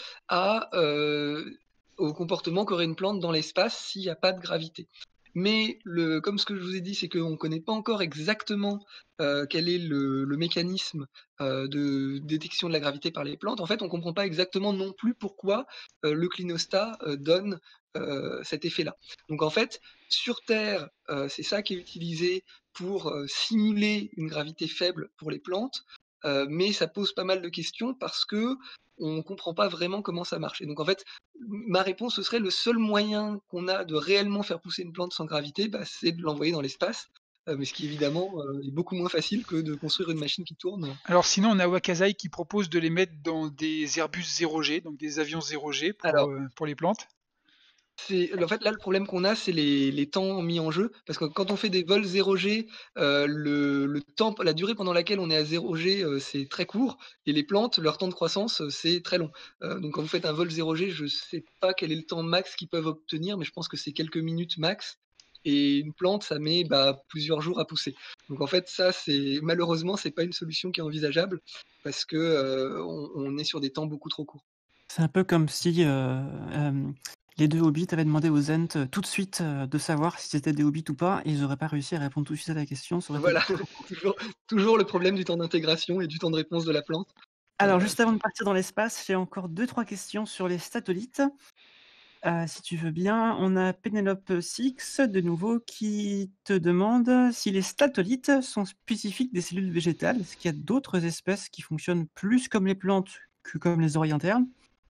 au comportement qu'aurait une plante dans l'espace s'il n'y a pas de gravité. Mais comme ce que je vous ai dit, c'est qu'on ne connaît pas encore exactement quel est le mécanisme de détection de la gravité par les plantes. En fait, on ne comprend pas exactement non plus pourquoi le clinostat donne cet effet-là. Donc en fait, sur Terre, c'est ça qui est utilisé pour simuler une gravité faible pour les plantes. Mais ça pose pas mal de questions parce que on comprend pas vraiment comment ça marche. Et donc en fait, ma réponse, ce serait le seul moyen qu'on a de réellement faire pousser une plante sans gravité, c'est de l'envoyer dans l'espace. Mais ce qui évidemment est beaucoup moins facile que de construire une machine qui tourne. Alors sinon, on a Wakazai qui propose de les mettre dans des Airbus 0G, donc des avions 0G Alors, pour les plantes. en fait, là, le problème qu'on a, c'est les temps mis en jeu. Parce que quand on fait des vols 0G, le temps, la durée pendant laquelle on est à 0G, c'est très court. Et les plantes, leur temps de croissance, c'est très long. Donc quand vous faites un vol 0G, je sais pas quel est le temps max qu'ils peuvent obtenir, mais je pense que c'est quelques minutes max. Et une plante, ça met plusieurs jours à pousser. Donc en fait, ça, malheureusement, c'est pas une solution qui est envisageable parce que on est sur des temps beaucoup trop courts. C'est un peu comme si les deux hobbits avaient demandé aux Ents tout de suite de savoir si c'était des hobbits ou pas, et ils n'auraient pas réussi à répondre tout de suite à la question. Ça aurait été Voilà, toujours le problème du temps d'intégration et du temps de réponse de la plante. Alors, juste avant de partir dans l'espace, j'ai encore 2-3 questions sur les statolites. Si tu veux bien, on a Penelope Six, de nouveau, qui te demande si les statolites sont spécifiques des cellules végétales. Est-ce qu'il y a d'autres espèces qui fonctionnent plus comme les plantes que comme les oreilles internes?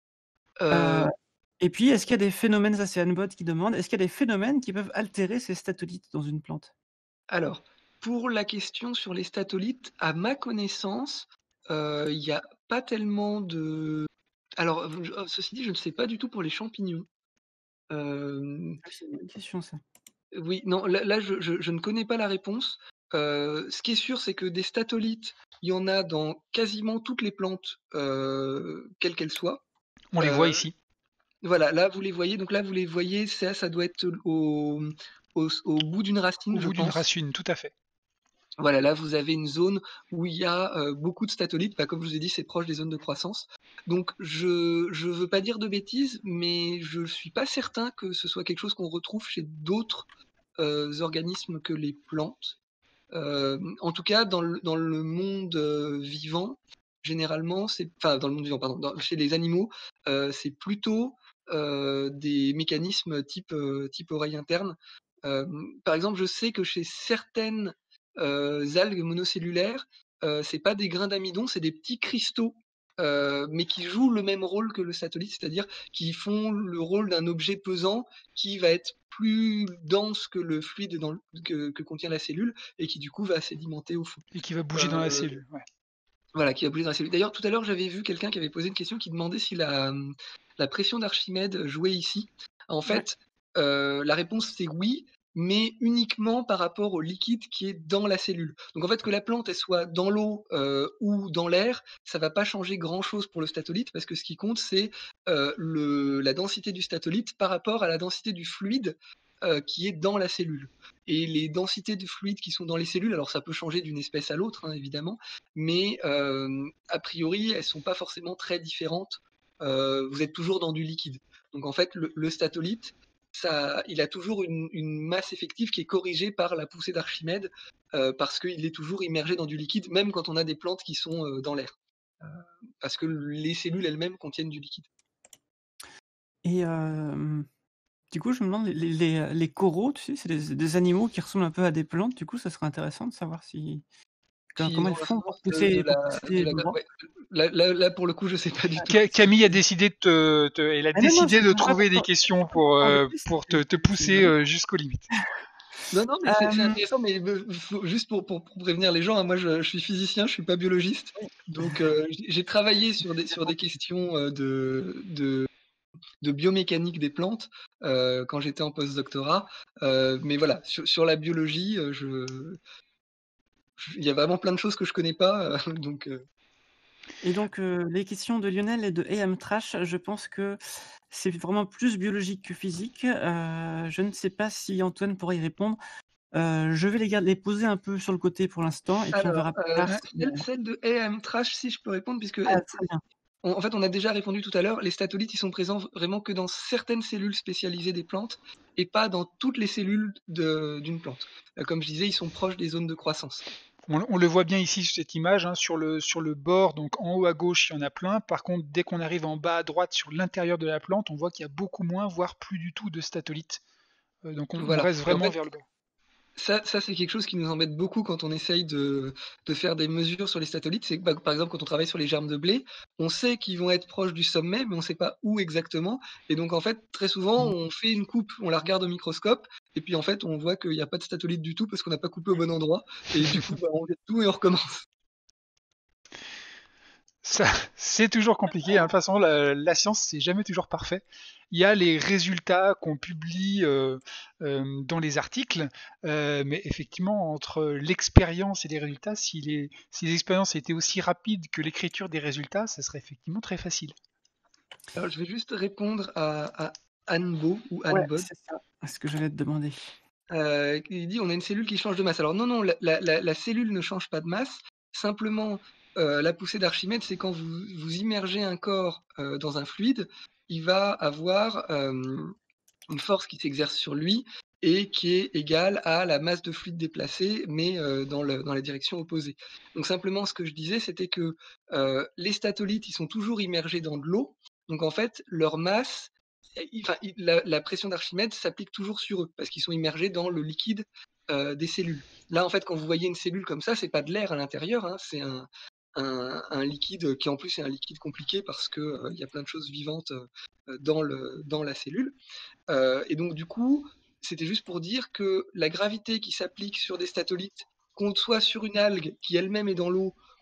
Et puis, est-ce qu'il y a des phénomènes, ça c'est Anbot qui demande, est-ce qu'il y a des phénomènes qui peuvent altérer ces statolites dans une plante? Alors, pour la question sur les statolites, à ma connaissance, il n'y a pas tellement Alors, ceci dit, je ne sais pas du tout pour les champignons. C'est une bonne question ça. Oui, non, là, je ne connais pas la réponse. Ce qui est sûr, c'est que des statolites, il y en a dans quasiment toutes les plantes, quelles qu'elles soient. On les voit Heu, ici. voilà, là, vous les voyez, donc là, vous les voyez, ça doit être au bout d'une Au racine, je bout d'une pense. racine, tout à fait. Voilà, là, vous avez une zone où il y a, beaucoup de statolites. Bah, comme je vous ai dit, c'est proche des zones de croissance. Donc je veux pas dire de bêtises, mais je suis pas certain que ce soit quelque chose qu'on retrouve chez d'autres, organismes que les plantes. En tout cas, dans le monde, vivant, généralement, dans le monde vivant, pardon, chez les animaux, c'est plutôt, des mécanismes type oreille interne. Par exemple, je sais que chez certaines, algues monocellulaires, c'est pas des grains d'amidon, c'est des petits cristaux, mais qui jouent le même rôle que le satellite, c'est-à-dire qui font le rôle d'un objet pesant qui va être plus dense que le fluide que contient la cellule et qui du coup va sédimenter au fond. Et qui va bouger dans la Euh, cellule. Ouais. voilà, qui va bouger dans la cellule. D'ailleurs, tout à l'heure, j'avais vu quelqu'un qui avait posé une question qui demandait si la pression d'Archimède jouait ici. En Ouais. fait, la réponse c'est oui, mais uniquement par rapport au liquide qui est dans la cellule. Donc en fait, que la plante elle soit dans l'eau ou dans l'air, ça va pas changer grand-chose pour le statolite parce que ce qui compte c'est la densité du statolite par rapport à la densité du fluide qui est dans la cellule. Et les densités de fluide qui sont dans les cellules, alors ça peut changer d'une espèce à l'autre, hein, évidemment, mais a priori, elles sont pas forcément très différentes. Vous êtes toujours dans du liquide. Donc en fait, le statolite, il a toujours une masse effective qui est corrigée par la poussée d'Archimède, parce qu'il est toujours immergé dans du liquide, même quand on a des plantes qui sont dans l'air. Parce que les cellules elles-mêmes contiennent du liquide. Et du coup, je me demande, les coraux, tu sais, c'est des animaux qui ressemblent un peu à des plantes. Du coup, ça serait intéressant de savoir S'ils comment ont elles font l'influence de pour la, de pousser la, devant. ouais. Là, pour le coup, je sais pas du tout. Camille a décidé elle a Ah non, non, décidé de c'est pas trouver des questions pour, t'embêter, te c'est pousser vraiment. jusqu'aux limites. Non, non, mais c'est Hem, intéressant, mais juste pour prévenir les gens, hein, moi je suis physicien, je suis pas biologiste, oui, donc j'ai travaillé sur des questions de biomécanique des plantes quand j'étais en postdoctorat, mais voilà, sur la biologie, il y a vraiment plein de choses que je connais pas, donc et donc les questions de Lionel et de AM Trash, je pense que c'est vraiment plus biologique que physique. Je ne sais pas si Antoine pourrait y répondre. Je vais les poser un peu sur le côté pour l'instant et puis on alors, verra plus tard Ouais. si, celle de AM Trash, si je peux répondre, puisque très bien. en fait, on a déjà répondu tout à l'heure, les statolites, ils sont présents vraiment que dans certaines cellules spécialisées des plantes et pas dans toutes les cellules d'une plante. Comme je disais, ils sont proches des zones de croissance. On le voit bien ici sur cette image, hein, sur le bord, donc en haut à gauche, il y en a plein. Par contre, dès qu'on arrive en bas à droite, sur l'intérieur de la plante, on voit qu'il y a beaucoup moins, voire plus du tout de statolites. Donc on Voilà. reste Et en vraiment fait, vers le bas. ça c'est quelque chose qui nous embête beaucoup quand on essaye de faire des mesures sur les statolites. C'est que, bah, par exemple, quand on travaille sur les germes de blé, on sait qu'ils vont être proches du sommet, mais on ne sait pas où exactement. Et donc, en fait, très souvent, Mmh. on fait une coupe, on la regarde au microscope, et puis en fait, on voit qu'il n'y a pas de statolite du tout parce qu'on n'a pas coupé au bon endroit. Et du coup, bah, on jette tout et on recommence. Ça, c'est toujours compliqué, hein. De toute façon, la science, c'est jamais toujours parfait. Il y a les résultats qu'on publie dans les articles, mais effectivement, entre l'expérience et les résultats, si les expériences étaient aussi rapides que l'écriture des résultats, ça serait effectivement très facile. Alors, je vais juste répondre à Anne Beau ou Ouais, Anne Bod. c'est ça, ce que j'allais te demander. Il dit on a une cellule qui change de masse. Alors non, non, la cellule ne change pas de masse. Simplement, la poussée d'Archimède, c'est quand vous immergez un corps dans un fluide, il va avoir une force qui s'exerce sur lui et qui est égale à la masse de fluide déplacée, mais dans la direction opposée. Donc simplement, ce que je disais, c'était que les statolites, ils sont toujours immergés dans de l'eau. Donc en fait, leur masse, la pression d'Archimède s'applique toujours sur eux parce qu'ils sont immergés dans le liquide des cellules. Là, en fait, quand vous voyez une cellule comme ça, c'est pas de l'air à l'intérieur, hein, c'est un liquide qui en plus est un liquide compliqué parce que il y a plein de choses vivantes dans la cellule. Et donc du coup, c'était juste pour dire que la gravité qui s'applique sur des statolites, qu'on soit sur une algue qui elle-même est dans l'eau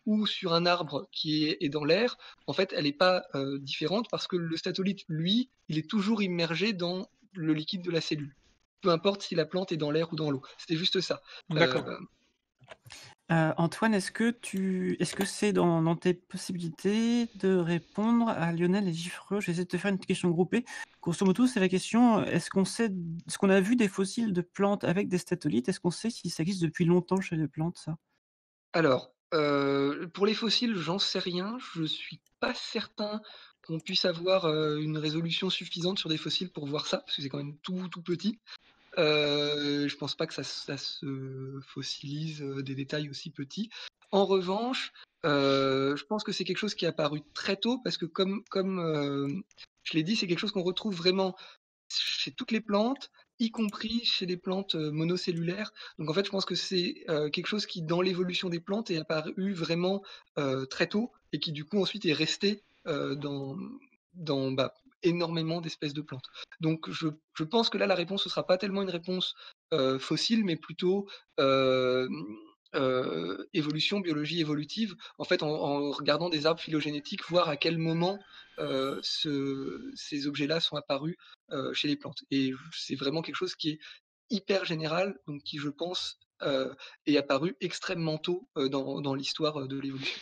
ou sur un arbre qui est dans l'air, en fait, elle n'est pas différente parce que le statolite, lui, il est toujours immergé dans le liquide de la cellule. Peu importe si la plante est dans l'air ou dans l'eau. C'était juste ça. D'accord. Antoine, est-ce que c'est dans tes possibilités de répondre à Lionel et Giffreux? J'essaie de te faire une question groupée. Grosso modo, c'est la question, est-ce qu'on a vu des fossiles de plantes avec des statolites? Est-ce qu'on sait si ça existe depuis longtemps chez les plantes, ça? Alors, pour les fossiles, j'en sais rien. Je suis pas certain qu'on puisse avoir une résolution suffisante sur des fossiles pour voir ça, parce que c'est quand même tout petit. Je pense pas que ça se fossilise des détails aussi petits. En revanche, je pense que c'est quelque chose qui est apparu très tôt, parce que comme je l'ai dit, c'est quelque chose qu'on retrouve vraiment chez toutes les plantes, y compris chez les plantes monocellulaires. Donc en fait, je pense que c'est quelque chose qui, dans l'évolution des plantes, est apparu vraiment très tôt et qui du coup ensuite est resté dans énormément d'espèces de plantes. Donc je pense que là, la réponse ne sera pas tellement une réponse fossile, mais plutôt évolution, biologie évolutive, en fait, en regardant des arbres phylogénétiques, voir à quel moment ces objets-là sont apparus chez les plantes. Et c'est vraiment quelque chose qui est hyper général, donc qui, je pense, est apparu extrêmement tôt dans l'histoire de l'évolution.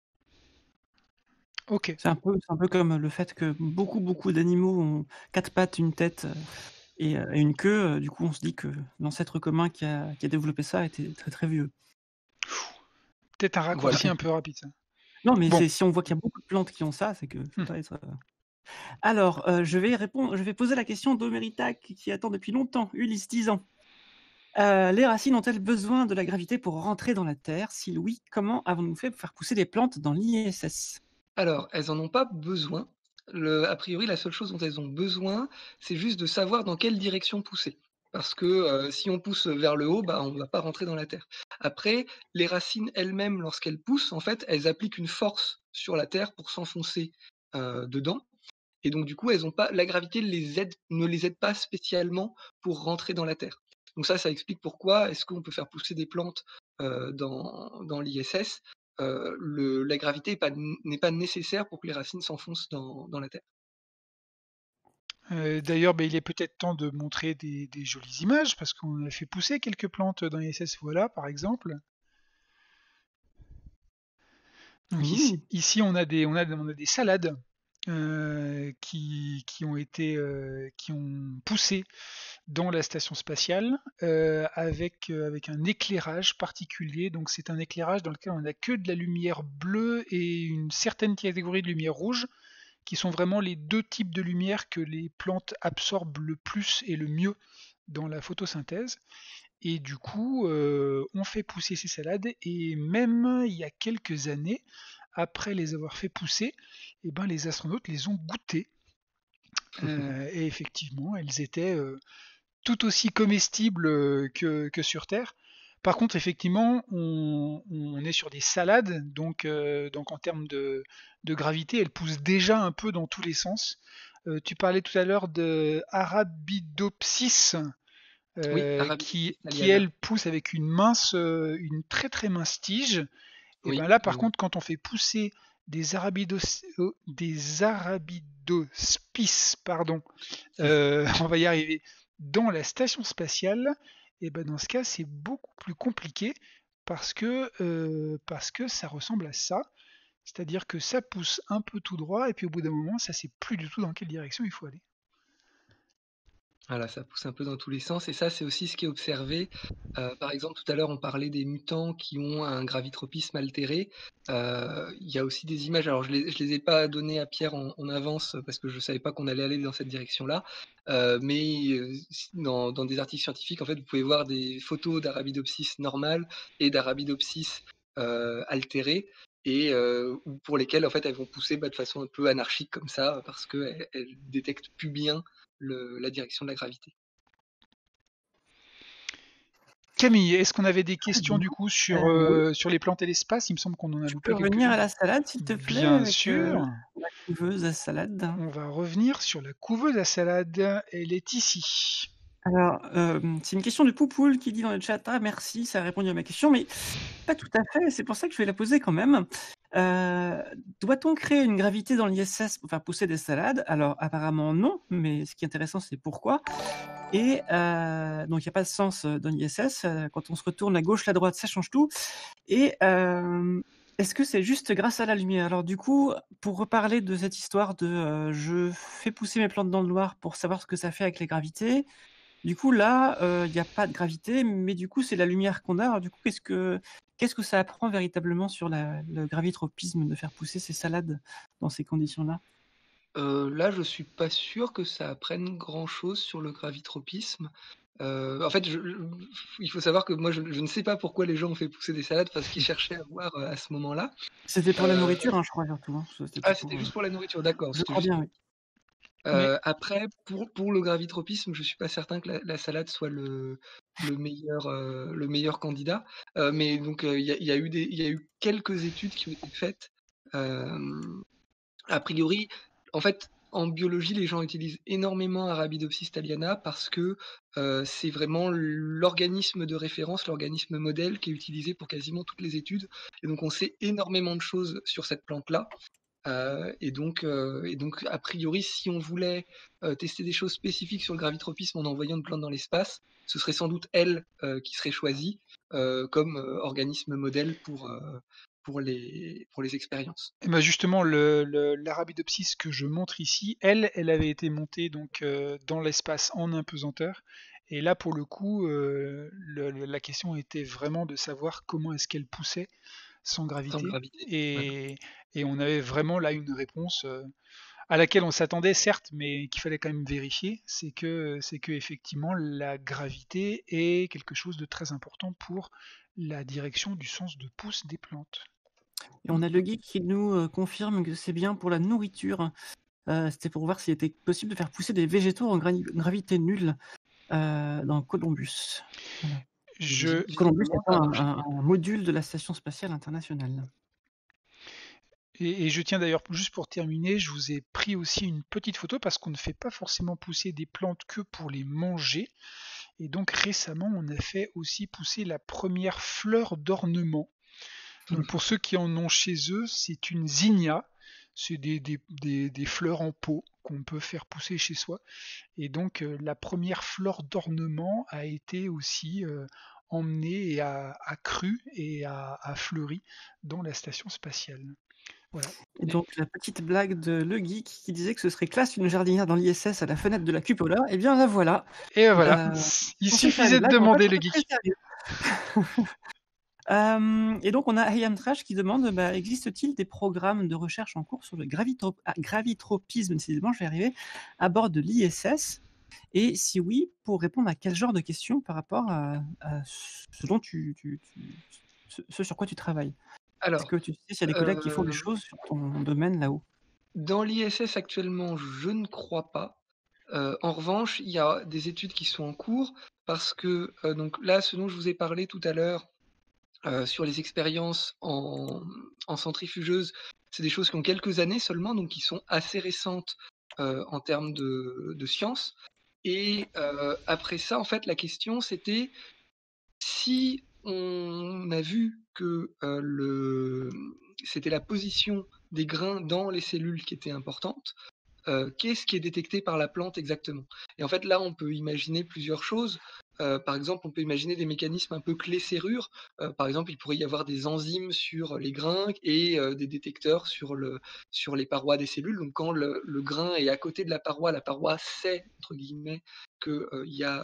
Ok. C'est un peu comme le fait que beaucoup d'animaux ont 4 pattes, une tête et une queue. Du coup, on se dit que l'ancêtre commun qui a développé ça était très vieux. Peut-être un raccourci Voilà. un peu rapide, ça. Non, mais Bon. si on voit qu'il y a beaucoup de plantes qui ont ça, c'est que ça doit être. Alors, je vais poser la question d'Omeritac qui attend depuis longtemps, Ulysse, 10 ans. Les racines ont-elles besoin de la gravité pour rentrer dans la Terre? Si oui, comment avons-nous fait pour faire pousser des plantes dans l'ISS? Alors, elles n'en ont pas besoin. A priori, la seule chose dont elles ont besoin, c'est juste de savoir dans quelle direction pousser. Parce que si on pousse vers le haut, on ne va pas rentrer dans la terre. Après, les racines elles-mêmes, lorsqu'elles poussent, en fait, elles appliquent une force sur la terre pour s'enfoncer dedans. Et donc, du coup, la gravité ne les aide pas spécialement pour rentrer dans la terre. Donc ça explique pourquoi est-ce qu'on peut faire pousser des plantes dans l'ISS. La gravité n'est pas nécessaire pour que les racines s'enfoncent dans la terre. D'ailleurs, il est peut-être temps de montrer des jolies images, parce qu'on a fait pousser quelques plantes dans l'ISS, voilà, par exemple. Donc ici, on a des salades qui ont poussé dans la station spatiale avec un éclairage particulier. Donc c'est un éclairage dans lequel on n'a que de la lumière bleue et une certaine catégorie de lumière rouge, qui sont vraiment les deux types de lumière que les plantes absorbent le plus et le mieux dans la photosynthèse. Et du coup, on fait pousser ces salades, et même il y a quelques années, après les avoir fait pousser, les astronautes les ont goûtées. Et effectivement, elles étaient tout aussi comestibles que sur Terre. Par contre, effectivement, on est sur des salades, donc en termes de gravité, elles poussent déjà un peu dans tous les sens. Tu parlais tout à l'heure de Arabidopsis, Oui, qui Arabidopsis elle pousse avec une très très mince tige. Et oui, là, par oui. contre, quand on fait pousser des Arabidospis, pardon, on va y arriver, dans la station spatiale, et dans ce cas, c'est beaucoup plus compliqué parce que ça ressemble à ça. C'est-à-dire que ça pousse un peu tout droit, et puis au bout d'un moment, ça sait plus du tout dans quelle direction il faut aller. Voilà, ça pousse un peu dans tous les sens et ça, c'est aussi ce qui est observé. Par exemple, tout à l'heure, on parlait des mutants qui ont un gravitropisme altéré. Il y a aussi des images, alors je les ai pas données à Pierre en avance parce que je savais pas qu'on allait aller dans cette direction-là. Mais dans des articles scientifiques, en fait, vous pouvez voir des photos d'Arabidopsis normale et d'Arabidopsis altérée, et pour lesquelles, en fait, elles vont pousser de façon un peu anarchique comme ça, parce qu'elles détectent plus bien la direction de la gravité. Camille, est-ce qu'on avait des questions du coup sur Oui. les plantes et l'espace? Il me semble qu'on en a Tu peux loupé revenir quelques-unes. à la salade, s'il te plaît, Bien avec sûr. la couveuse à salade. On va revenir sur la couveuse à salade. Elle est ici. Alors, c'est une question de Poupoule qui dit dans le chat: «Ah merci, ça a répondu à ma question», mais pas tout à fait, c'est pour ça que je vais la poser quand même. Doit-on créer une gravité dans l'ISS pour faire pousser des salades? Alors apparemment non, mais ce qui est intéressant, c'est pourquoi. Et donc il y a pas de sens, dans l'ISS, quand on se retourne à gauche, à droite, ça change tout. Et est-ce que c'est juste grâce à la lumière? Alors du coup, pour reparler de cette histoire de, je fais pousser mes plantes dans le noir pour savoir ce que ça fait avec les gravités. Du coup là, il y a pas de gravité, mais du coup, c'est la lumière qu'on a. Alors du coup, qu'est-ce que ça apprend véritablement sur le gravitropisme de faire pousser ces salades dans ces conditions-là? Là, je suis pas sûr que ça apprenne grand-chose sur le gravitropisme. En fait, il faut savoir que moi, je ne sais pas pourquoi les gens ont fait pousser des salades, enfin, ce qu'ils cherchaient à voir, à ce moment-là. C'était pour la Heu, nourriture, hein, je crois surtout, hein. C'était pas ah, pour, c'était juste pour la nourriture, d'accord, je c'était crois juste bien, pour oui. Mais après pour le gravitropisme, je suis pas certain que la salade soit le meilleur candidat. Mais donc, il y a eu quelques études qui ont été faites, hem a priori, en fait, en biologie, les gens utilisent énormément Arabidopsis thaliana parce que, c'est vraiment l'organisme de référence, l'organisme modèle qui est utilisé pour quasiment toutes les études et donc on sait énormément de choses sur cette plante-là. Et donc a priori, si on voulait, tester des choses spécifiques sur le gravitropisme en envoyant une plante dans l'espace, ce serait sans doute elle, qui serait choisie, comme, organisme modèle pour les expériences. Et ben justement, l'Arabidopsis que je montre ici, elle avait été montée donc dans l'espace en impesanteur. Et là, pour le coup, la question était vraiment de savoir comment est-ce qu'elle poussait sans Sans gravité. gravité, voilà. Et on avait vraiment là une réponse à laquelle on s'attendait, certes, mais qu'il fallait quand même vérifier. C'est que effectivement, la gravité est quelque chose de très important pour la direction du sens de pousse des plantes. Et on a le geek qui nous, confirme que c'est bien pour la nourriture. C'était pour voir s'il était possible de faire pousser des végétaux en gravité nulle, dans Columbus. Voilà. Je, Columbus Visiblement, ça a étant marché. un module de la Station spatiale internationale. et je tiens d'ailleurs, juste pour terminer, je vous ai pris aussi une petite photo parce qu'on ne fait pas forcément pousser des plantes que pour les manger. Et donc récemment, on a fait aussi pousser la première fleur d'ornement. Donc pour ceux qui en ont chez eux, c'est une zinnia. C'est des fleurs en pot qu'on peut faire pousser chez soi. Et donc la première fleur d'ornement a été aussi emmenée et a cru et a fleuri dans la station spatiale. Voilà. Et donc la petite blague de Le Geek qui disait que ce serait classe une jardinière dans l'ISS à la fenêtre de la cupola, eh bien la voilà. Et voilà, Heu, il censé faire une suffisait de blague, mais en fait demander on le est très geek. sérieux. Et donc on a Hayam Trash qui demande, bah, existe-t-il des programmes de recherche en cours sur le gravitropisme, décidément je vais y arriver, à bord de l'ISS? Et si oui, pour répondre à quel genre de questions par rapport à ce dont ce sur quoi tu travailles? Est-ce Alors, que tu sais s'il y a des collègues qui font des heu, choses sur ton domaine là-haut? dans l'ISS actuellement, je ne crois pas. En revanche, il y a des études qui sont en cours parce que, donc là, ce dont je vous ai parlé tout à l'heure, sur les expériences en centrifugeuse, c'est des choses qui ont quelques années seulement, donc qui sont assez récentes, en termes de science et après ça, en fait, la question c'était si on a vu que, c'était la position des grains dans les cellules qui était importante, qu'est-ce qui est détecté par la plante exactement? Et en fait, là, on peut imaginer plusieurs choses. Par exemple, on peut imaginer des mécanismes un peu clé-serrure. Par exemple, il pourrait y avoir des enzymes sur les grains et des détecteurs sur les parois des cellules. Donc quand le grain est à côté de la paroi «sait» entre guillemets qu'il y a,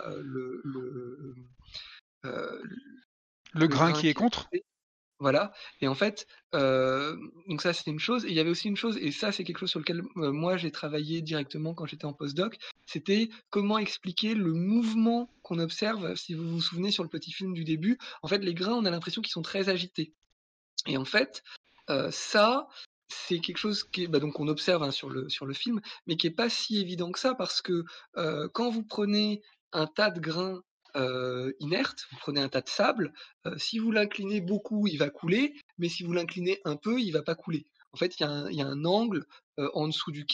heu, Le le grain grain qui est qui est à contre. côté. Voilà et en fait, donc ça c'était une chose et il y avait aussi une chose et ça c'est quelque chose sur lequel, moi j'ai travaillé directement quand j'étais en postdoc, c'était comment expliquer le mouvement qu'on observe. Si vous vous souvenez sur le petit film du début, en fait les grains on a l'impression qu'ils sont très agités et en fait, ça c'est quelque chose qui est donc on observe, hein, sur le film, mais qui est pas si évident que ça parce que, quand vous prenez un tas de grains, inertes, vous prenez un tas de sable, si vous l'inclinez beaucoup, il va couler, mais si vous l'inclinez un peu, il va pas couler. En fait, il y a un angle, en dessous duquel,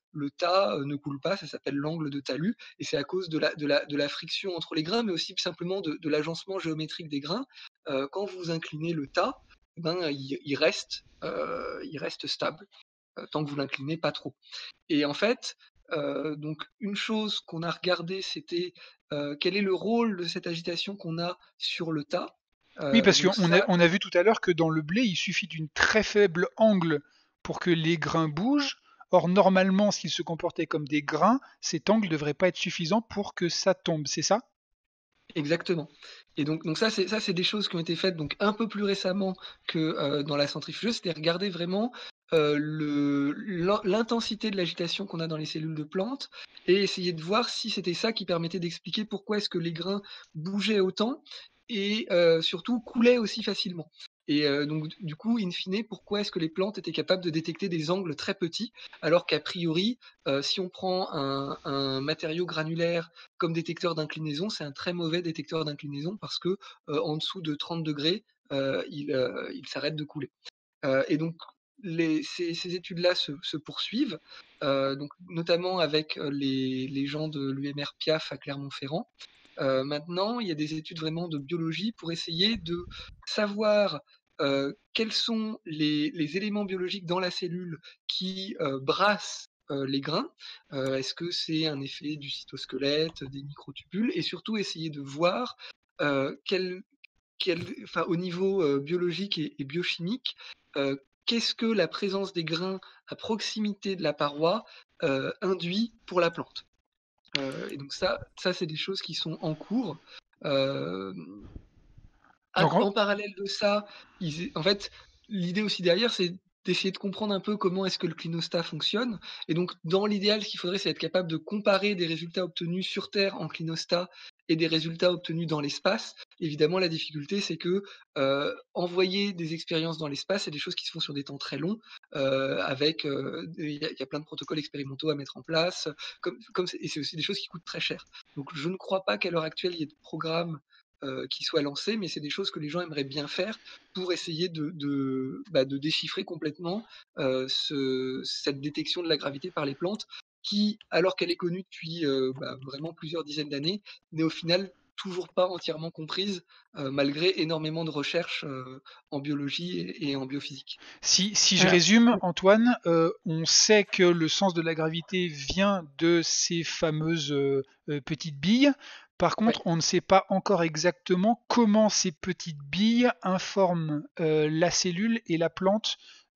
le tas ne coule pas, ça s'appelle l'angle de talus, et c'est à cause de la friction entre les grains, mais aussi simplement de l'agencement géométrique des grains. Quand vous inclinez le tas, il reste stable, tant que vous l'inclinez pas trop. Et en fait, donc une chose qu'on a regardé, c'était quel est le rôle de cette agitation qu'on a sur le tas. Oui, parce Donc qu'on ça, on a vu tout à l'heure que dans le blé, il suffit d'une très faible angle pour que les grains bougent. Or, normalement, s'ils se comportaient comme des grains, cet angle ne devrait pas être suffisant pour que ça tombe, c'est ça? exactement. Et donc ça c'est des choses qui ont été faites donc un peu plus récemment que dans la centrifugeuse, c'était regarder vraiment l'intensité de l'agitation qu'on a dans les cellules de plantes et essayer de voir si c'était ça qui permettait d'expliquer pourquoi est-ce que les grains bougeaient autant et surtout coulaient aussi facilement. Et donc du coup, in fine, pourquoi est-ce que les plantes étaient capables de détecter des angles très petits, alors qu'a priori, si on prend un matériau granulaire comme détecteur d'inclinaison, c'est un très mauvais détecteur d'inclinaison parce que en dessous de 30 degrés, il s'arrête de couler. Et donc ces études-là se poursuivent, donc notamment avec les gens de l'UMR Piaf à Clermont-Ferrand. Maintenant, il y a des études vraiment de biologie pour essayer de savoir quels sont les éléments biologiques dans la cellule qui brassent les grains. Est-ce que c'est un effet du cytosquelette, des microtubules, et surtout essayer de voir au niveau biologique et biochimique, qu'est-ce que la présence des grains à proximité de la paroi induit pour la plante. Et donc ça c'est des choses qui sont en cours. Donc, En parallèle de ça, en fait, l'idée aussi derrière, c'est d'essayer de comprendre un peu comment est-ce que le clinostat fonctionne. Et donc, dans l'idéal, ce qu'il faudrait, c'est être capable de comparer des résultats obtenus sur Terre en clinostat et des résultats obtenus dans l'espace. Évidemment, la difficulté, c'est que envoyer des expériences dans l'espace, c'est des choses qui se font sur des temps très longs, il y a plein de protocoles expérimentaux à mettre en place, et c'est aussi des choses qui coûtent très cher. Donc, je ne crois pas qu'à l'heure actuelle, il y ait de programme qui soit lancé, mais c'est des choses que les gens aimeraient bien faire pour essayer de déchiffrer complètement cette détection de la gravité par les plantes, qui, alors qu'elle est connue depuis vraiment plusieurs dizaines d'années, n'est au final toujours pas entièrement comprise, malgré énormément de recherches en biologie et en biophysique. si je Alors, résume, Antoine, on sait que le sens de la gravité vient de ces fameuses petites billes. Par Ouais, contre, on ne sait pas encore exactement comment ces petites billes informent la cellule et la plante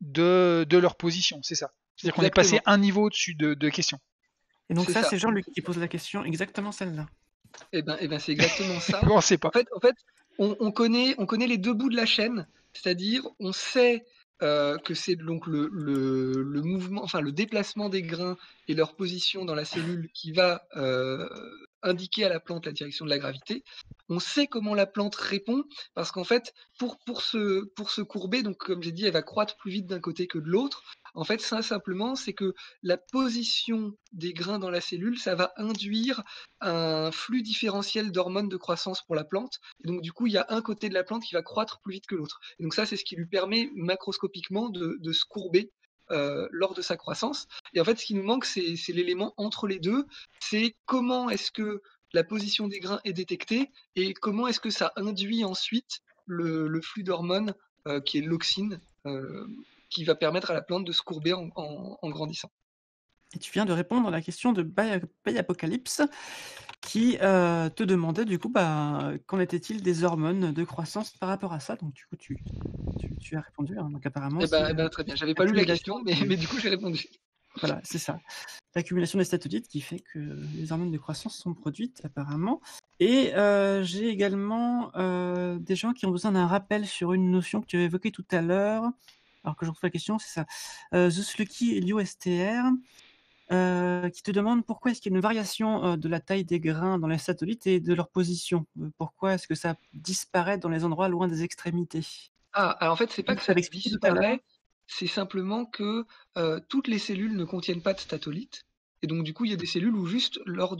de leur position, c'est ça. C'est-à-dire qu'on est passé exactement, un niveau au-dessus de questions. et donc c'est ça, ça. c'est Jean-Luc qui pose la question, exactement celle-là. C'est exactement ça. On ne sait pas. En fait, on connaît les deux bouts de la chaîne, c'est-à-dire on sait que c'est donc le mouvement, enfin le déplacement des grains et leur position dans la cellule qui va indiquer à la plante la direction de la gravité. On sait comment la plante répond parce qu'en fait, pour se courber, donc comme j'ai dit, elle va croître plus vite d'un côté que de l'autre. En fait, ça simplement, c'est que la position des grains dans la cellule, ça va induire un flux différentiel d'hormones de croissance pour la plante. Et donc, du coup, il y a un côté de la plante qui va croître plus vite que l'autre. Et donc, ça, c'est ce qui lui permet macroscopiquement de se courber lors de sa croissance. Et en fait, ce qui nous manque, c'est l'élément entre les deux. C'est comment est-ce que la position des grains est détectée et comment est-ce que ça induit ensuite le flux d'hormones qui est l'auxine, qui va permettre à la plante de se courber en grandissant. Et tu viens de répondre à la question de Bay Apocalypse qui te demandait du coup qu'en était-il des hormones de croissance par rapport à ça. Donc du coup tu as répondu, hein. Donc apparemment c'est Très bien. J'avais pas lu la l'accumulation question, mais du coup, j'ai répondu. voilà, c'est ça. L'accumulation des statolites qui fait que les hormones de croissance sont produites apparemment. Et j'ai également des gens qui ont besoin d'un rappel sur une notion que tu as évoquée tout à l'heure. Alors que je retrouve la question, c'est ça. The Slucky LioSTR qui te demande pourquoi est-ce qu'il y a une variation de la taille des grains dans les satellites et de leur position. Pourquoi est-ce que ça disparaît dans les endroits loin des extrémités? Ah, alors en fait, c'est pas Tu que ça l'avais expliqué tout à l'heure. disparaît, c'est simplement que toutes les cellules ne contiennent pas de statolite. Et donc, du coup, il y a des cellules où juste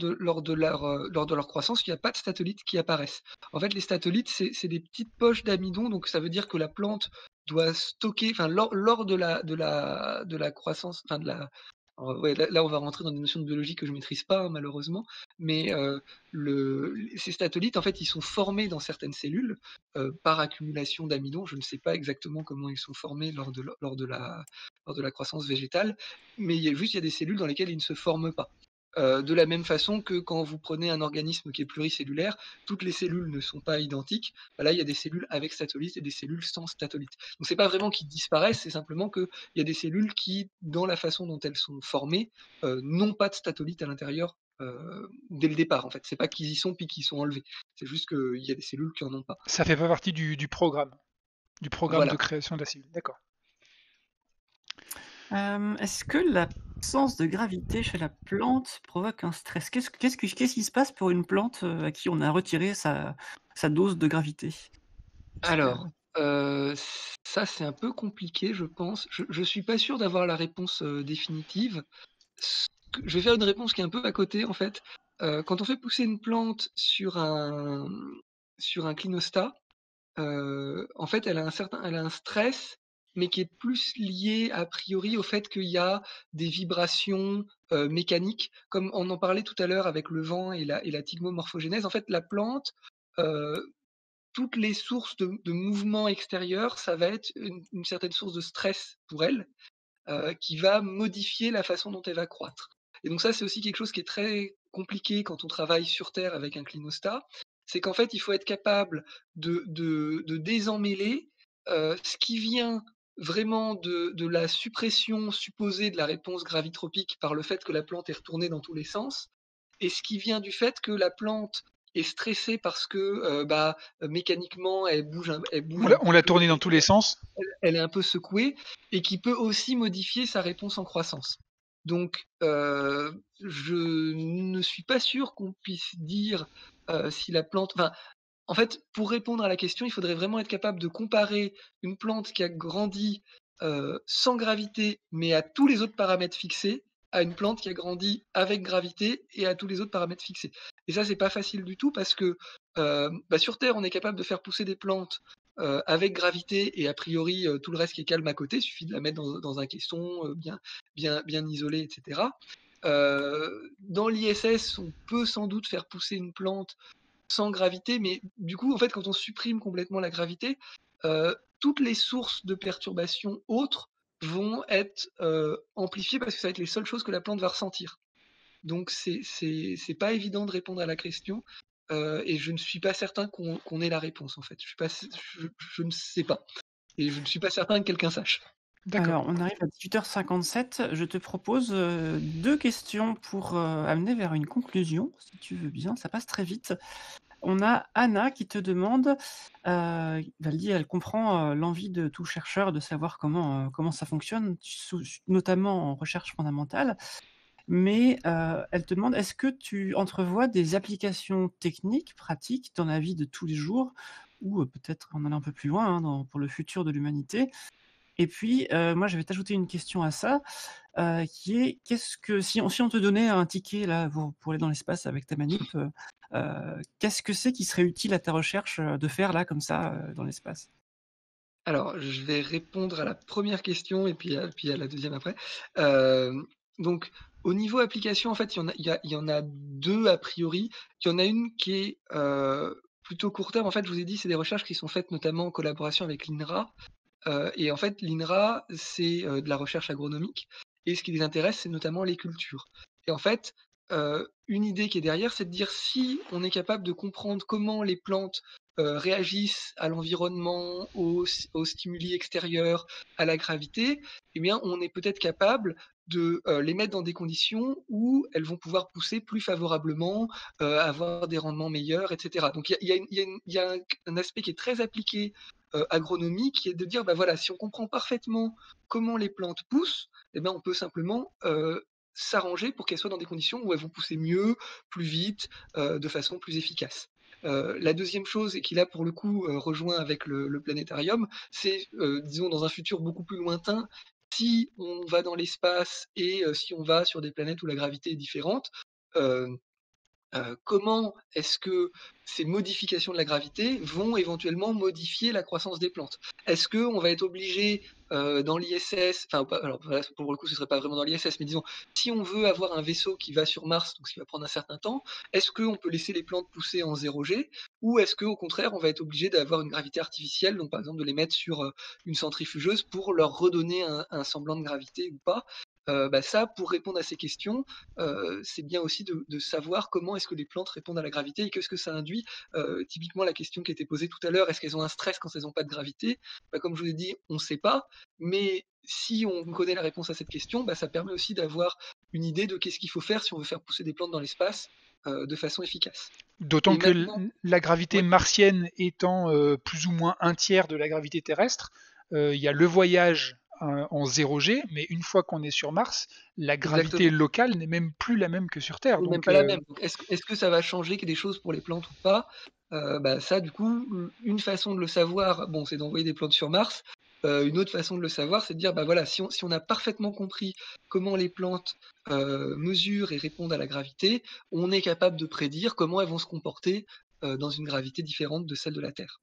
lors de leur croissance, il n'y a pas de statolites qui apparaissent. En fait, les statolites, c'est des petites poches d'amidon, donc ça veut dire que la plante doit stocker, enfin, lors de la croissance, enfin, Alors, ouais, là, on va rentrer dans des notions de biologie que je maîtrise pas, hein, malheureusement, mais ces statolites, en fait, ils sont formés dans certaines cellules par accumulation d'amidon. Je ne sais pas exactement comment ils sont formés lors de la croissance végétale, mais il y a des cellules dans lesquelles ils ne se forment pas. De la même façon que quand vous prenez un organisme qui est pluricellulaire, toutes les cellules ne sont pas identiques. Là, il y a des cellules avec statolites et des cellules sans statolites. Donc c'est pas vraiment qu'ils disparaissent, c'est simplement qu'il y a des cellules qui, dans la façon dont elles sont formées, n'ont pas de statolites à l'intérieur dès le départ. En fait, c'est pas qu'ils y sont puis qu'ils sont enlevés. C'est juste qu'il y a des cellules qui en ont pas. Ça fait pas partie du programme de Voilà. création de la cellule. D'accord. Est-ce que l'absence de gravité chez la plante provoque un stress? Qu'est-ce qui se passe pour une plante à qui on a retiré sa dose de gravité? Est-ce que... Alors, ça c'est un peu compliqué, je pense. Je suis pas sûr d'avoir la réponse définitive. Je vais faire une réponse qui est un peu à côté, en fait. Quand on fait pousser une plante sur un clinostat, en fait, elle a un stress, mais qui est plus lié a priori au fait qu'il y a des vibrations mécaniques, comme on en parlait tout à l'heure avec le vent et la thigmomorphogénèse. En fait, la plante, toutes les sources de mouvement extérieur, ça va être une certaine source de stress pour elle, qui va modifier la façon dont elle va croître. Et donc ça, c'est aussi quelque chose qui est très compliqué quand on travaille sur Terre avec un clinostat, c'est qu'en fait, il faut être capable de déemmêler ce qui vient vraiment de la suppression supposée de la réponse gravitropique par le fait que la plante est retournée dans tous les sens, et ce qui vient du fait que la plante est stressée parce que mécaniquement elle bouge un On petit l'a peu, tourné dans tous les sens. elle est un peu secouée, et qui peut aussi modifier sa réponse en croissance. Donc, je ne suis pas sûr qu'on puisse dire si la plante. Enfin, en fait, pour répondre à la question, il faudrait vraiment être capable de comparer une plante qui a grandi sans gravité, mais à tous les autres paramètres fixés, à une plante qui a grandi avec gravité et à tous les autres paramètres fixés. Et ça, c'est pas facile du tout parce que sur Terre, on est capable de faire pousser des plantes avec gravité et a priori tout le reste qui est calme à côté. Il suffit de la mettre dans un caisson bien isolé, etc. Dans l'ISS, on peut sans doute faire pousser une plante sans gravité, mais du coup, en fait, quand on supprime complètement la gravité, toutes les sources de perturbations autres vont être amplifiées parce que ça va être les seules choses que la plante va ressentir. Donc, c'est pas évident de répondre à la question, et je ne suis pas certain qu'on ait la réponse, en fait. Je ne sais pas. Et je ne suis pas certain que quelqu'un sache. D'accord. Alors, on arrive à 18h57. Je te propose 2 questions pour amener vers une conclusion, si tu veux bien. Ça passe très vite. On a Anna qui te demande, elle dit, elle comprend l'envie de tout chercheur de savoir comment ça fonctionne, notamment en recherche fondamentale. Mais elle te demande, est-ce que tu entrevois des applications techniques, pratiques dans la vie de tous les jours, ou peut-être en allant un peu plus loin pour le futur de l'humanité? Et puis, moi, je vais t'ajouter une question à ça, qui est, si on te donnait un ticket là pour aller dans l'espace avec ta manip, qu'est-ce que c'est qui serait utile à ta recherche de faire là comme ça dans l'espace? Alors, je vais répondre à la première question et puis à la deuxième après. Donc, au niveau application, en fait, il y en a deux a priori. Il y en a une qui est plutôt court terme. En fait, je vous ai dit, c'est des recherches qui sont faites notamment en collaboration avec l'INRA. Et en fait, l'INRA, c'est de la recherche agronomique. Et ce qui les intéresse, c'est notamment les cultures. Et en fait, une idée qui est derrière, c'est de dire si on est capable de comprendre comment les plantes réagissent à l'environnement, aux stimuli extérieurs, à la gravité, eh bien, on est peut-être capable de les mettre dans des conditions où elles vont pouvoir pousser plus favorablement, avoir des rendements meilleurs, etc. Donc il y a un aspect qui est très appliqué agronomique, qui est de dire, bah voilà, si on comprend parfaitement comment les plantes poussent, eh ben, on peut simplement s'arranger pour qu'elles soient dans des conditions où elles vont pousser mieux, plus vite, de façon plus efficace. La deuxième chose, et qui là pour le coup rejoint avec le planétarium, c'est, disons, dans un futur beaucoup plus lointain, si on va dans l'espace et si on va sur des planètes où la gravité est différente, euh, comment est-ce que ces modifications de la gravité vont éventuellement modifier la croissance des plantes? Est-ce qu'on va être obligé dans l'ISS, enfin alors voilà, pour le coup ce serait pas vraiment dans l'ISS, mais disons si on veut avoir un vaisseau qui va sur Mars, donc ce qui va prendre un certain temps, est-ce qu'on peut laisser les plantes pousser en 0G ou est-ce qu'au contraire on va être obligé d'avoir une gravité artificielle, donc par exemple de les mettre sur une centrifugeuse pour leur redonner un semblant de gravité ou pas? Ça, pour répondre à ces questions, c'est bien aussi de savoir comment est-ce que les plantes répondent à la gravité et qu'est-ce que ça induit. Typiquement, la question qui était posée tout à l'heure, est-ce qu'elles ont un stress quand elles n'ont pas de gravité? Comme je vous ai dit, on ne sait pas, mais si on connaît la réponse à cette question, ça permet aussi d'avoir une idée de qu'est-ce qu'il faut faire si on veut faire pousser des plantes dans l'espace de façon efficace. D'autant Et que maintenant, la gravité ouais, martienne étant plus ou moins un tiers de la gravité terrestre, il y a le voyage en 0G, mais une fois qu'on est sur Mars, la gravité exactement. locale n'est même plus la même que sur Terre. C'est même Donc, pas la même. Donc, est-ce que ça va changer des choses pour les plantes ou pas? Ça, du coup, une façon de le savoir, bon, c'est d'envoyer des plantes sur Mars. Une autre façon de le savoir, c'est de dire, voilà, si on a parfaitement compris comment les plantes mesurent et répondent à la gravité, on est capable de prédire comment elles vont se comporter dans une gravité différente de celle de la Terre.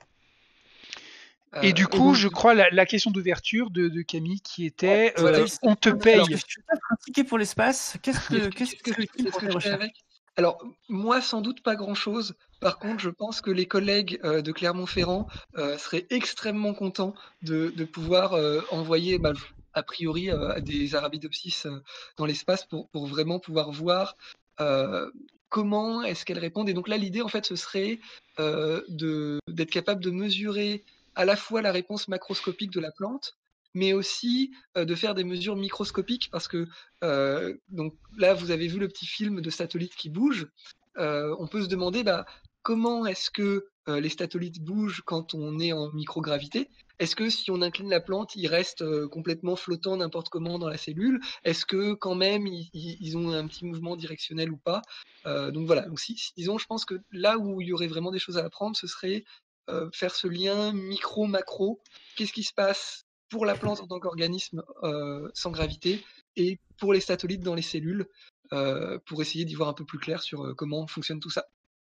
et du Et coup, donc, je crois la question d'ouverture de Camille qui était Voilà. on te Alors, alors, paye. je suis un ticket pour l'espace. Qu'est-ce Qu'est-ce que c'est utile qu'est-ce pour que tes je fais recherches? avec? Alors, moi, sans doute pas grand-chose. Par contre, je pense que les collègues de Clermont-Ferrand seraient extrêmement contents de pouvoir envoyer, a priori, des Arabidopsis dans l'espace pour vraiment pouvoir voir euh, comment est-ce qu'elles répondent. Et donc là, l'idée, en fait, ce serait d'être capable de mesurer à la fois la réponse macroscopique de la plante, mais aussi de faire des mesures microscopiques parce que donc là, vous avez vu le petit film de satellites qui bougent. On peut se demander comment est-ce que les satellites bougent quand on est en microgravité? Est-ce que si on incline la plante, il reste complètement flottant n'importe comment dans la cellule? Est-ce que quand même ils ont un petit mouvement directionnel ou pas? Donc voilà. Donc disons, je pense que là où il y aurait vraiment des choses à apprendre, ce serait faire ce lien micro-macro. Qu'est-ce qui se passe pour la plante en tant qu'organisme sans gravité et pour les satellites dans les cellules pour essayer d'y voir un peu plus clair sur comment fonctionne tout ça.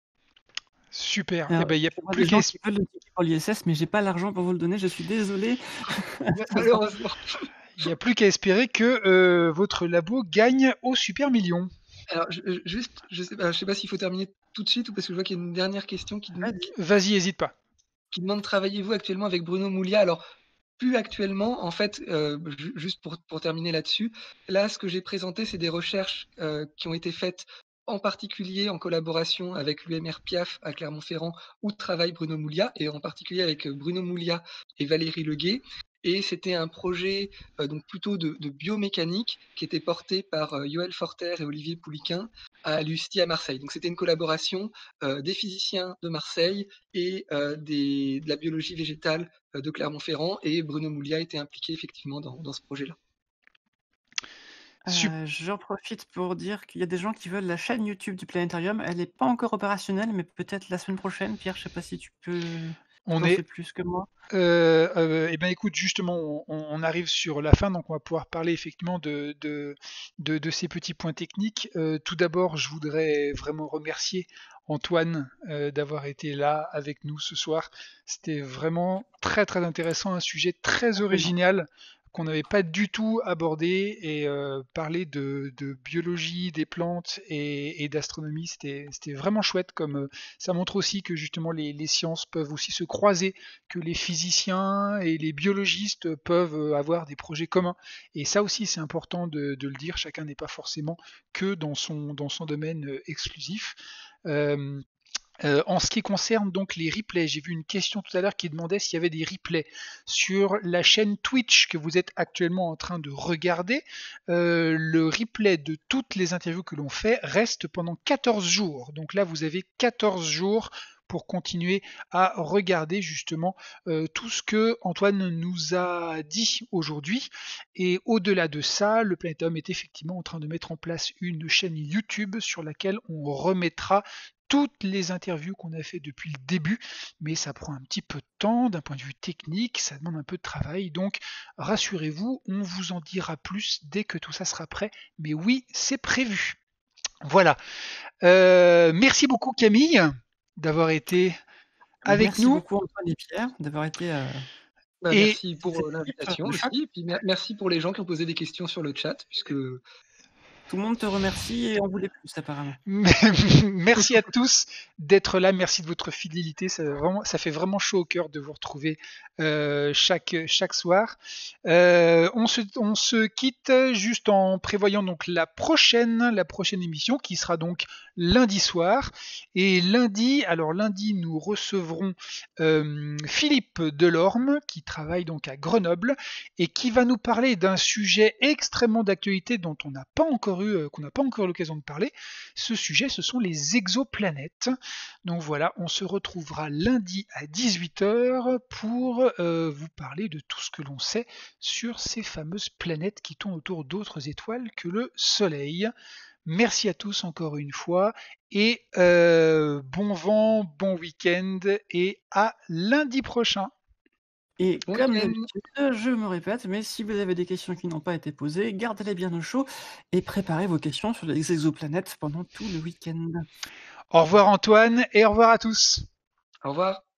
Super. Alors, Eh ben, il n'y a je vois plus des qu'à gens qui veulent le ticket pour l'ISS, mais j'ai pas l'argent pour vous le donner. Je suis désolé. Malheureusement. il y a plus qu'à espérer que votre labo gagne au super million. Alors, juste, je sais pas s'il faut terminer tout de suite ou parce que je vois qu'il y a une dernière question Vas-y, hésite pas. qui demande travaillez-vous actuellement avec Bruno Moulia? Alors, plus actuellement, en fait, juste pour terminer là-dessus, là, ce que j'ai présenté, c'est des recherches qui ont été faites en particulier en collaboration avec l'UMR Piaf à Clermont-Ferrand, où travaille Bruno Moulia, et en particulier avec Bruno Moulia et Valérie Leguet. Et c'était un projet donc plutôt de biomécanique qui était porté par Yoël Forter et Olivier Pouliquin à l'USTI à Marseille. Donc c'était une collaboration des physiciens de Marseille et de la biologie végétale de Clermont-Ferrand, et Bruno Moulia était impliqué effectivement dans ce projet-là. J'en profite pour dire qu'il y a des gens qui veulent la chaîne YouTube du Planétarium. Elle n'est pas encore opérationnelle, mais peut-être la semaine prochaine. Pierre, je sais pas si tu On en sais est plus que moi. eh ben écoute, justement, on arrive sur la fin, donc on va pouvoir parler effectivement de ces petits points techniques. Tout d'abord, je voudrais vraiment remercier Antoine d'avoir été là avec nous ce soir. C'était vraiment très très intéressant, un sujet très original qu'on n'avait pas du tout abordé et parler de biologie des plantes et d'astronomie, c'était vraiment chouette comme ça montre aussi que justement les sciences peuvent aussi se croiser, que les physiciens et les biologistes peuvent avoir des projets communs. Et ça aussi, c'est important de le dire. Chacun n'est pas forcément que dans son domaine exclusif. Euh, en ce qui concerne donc les replays, j'ai vu une question tout à l'heure qui demandait s'il y avait des replays sur la chaîne Twitch que vous êtes actuellement en train de regarder. Le replay de toutes les interviews que l'on fait reste pendant 14 jours. Donc là, vous avez 14 jours pour continuer à regarder justement tout ce que Antoine nous a dit aujourd'hui. Et au-delà de ça, le Planétarium est effectivement en train de mettre en place une chaîne YouTube sur laquelle on remettra toutes les interviews qu'on a fait depuis le début, mais ça prend un petit peu de temps d'un point de vue technique, ça demande un peu de travail, donc rassurez-vous, on vous en dira plus dès que tout ça sera prêt, mais oui, c'est prévu. Voilà. Merci beaucoup Camille d'avoir été avec Merci nous. beaucoup Antoine et Pierre d'avoir été. Bah, Et merci pour l'invitation de choc. aussi. Et puis merci pour les gens qui ont posé des questions sur le chat, puisque Tout le monde te remercie et en voulait plus apparemment. merci à tous d'être là. Merci de votre fidélité. Ça fait vraiment chaud au cœur de vous retrouver chaque soir. On se quitte juste en prévoyant donc la prochaine émission qui sera donc lundi soir. Et lundi, nous recevrons Philippe Delorme qui travaille donc à Grenoble et qui va nous parler d'un sujet extrêmement d'actualité dont qu'on n'a pas encore eu l'occasion de parler. Ce sujet, ce sont les exoplanètes. Donc voilà, on se retrouvera lundi à 18h pour vous parler de tout ce que l'on sait sur ces fameuses planètes qui tournent autour d'autres étoiles que le Soleil. Merci à tous encore une fois et bon vent, bon week-end et à lundi prochain. Et bon comme week-end. d'habitude, je me répète, mais si vous avez des questions qui n'ont pas été posées, gardez-les bien au chaud et préparez vos questions sur les exoplanètes pendant tout le week-end. Au revoir Antoine et au revoir à tous. Au revoir.